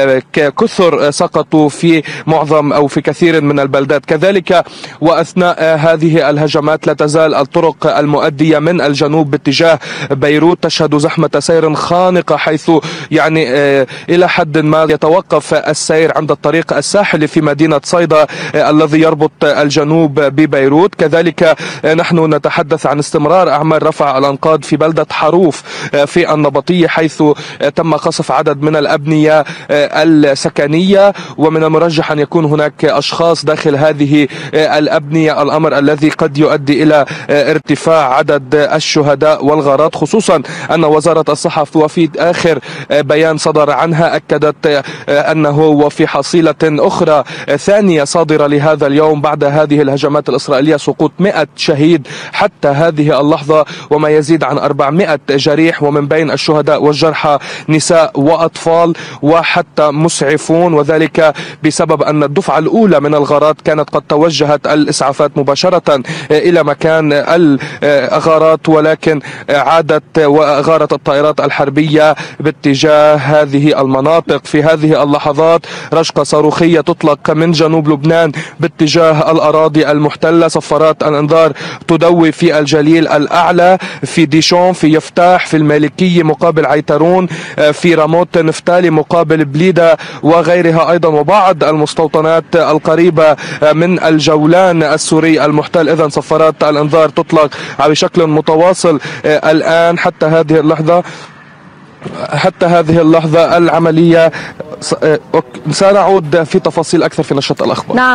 كثر سقطوا في معظم أو في كثير من البلدات. كذلك وأثناء هذه الهجمات لا تزال الطرق المؤدية من الجنوب باتجاه بيروت تشهد زحمة سير خانقة، حيث يعني إلى حد ما يتوقف السير عند الطريق الساحلي في مدينة صيدا الذي يربط الجنوب ببيروت. كذلك نحن نتحدث عن استمرار أعمال رفع الأنقاض في بلدة حروف في النبطية، حيث تم قصف عدد من الأبنية السكنية، ومن المرجح أن يكون هناك أشخاص داخل هذه الأبنية، الأمر الذي قد يؤدي إلى ارتفاع عدد الشهداء والغارات، خصوصا أن وزارة الصحة وفي آخر بيان صدر عنها عنها أكدت أنه وفي حصيلة أخرى ثانية صادرة لهذا اليوم بعد هذه الهجمات الإسرائيلية سقوط مئة شهيد حتى هذه اللحظة، وما يزيد عن أربعمئة جريح، ومن بين الشهداء والجرحى نساء وأطفال وحتى مسعفون، وذلك بسبب أن الدفعة الأولى من الغارات كانت قد توجهت الإسعافات مباشرة إلى مكان الغارات، ولكن عادت وغارت الطائرات الحربية باتجاه هذه المناطق. في هذه اللحظات رشقة صاروخية تطلق من جنوب لبنان باتجاه الأراضي المحتلة، صفارات الإنذار تدوي في الجليل الأعلى، في ديشون، في يفتاح، في المالكية مقابل عيترون، في راموت نفتالي مقابل بليدة وغيرها أيضا، وبعض المستوطنات القريبة من الجولان السوري المحتل. إذن صفارات الإنذار تطلق بشكل متواصل الآن حتى هذه اللحظة حتى هذه اللحظة العملية. سنعود في تفاصيل أكثر في نشرة الأخبار.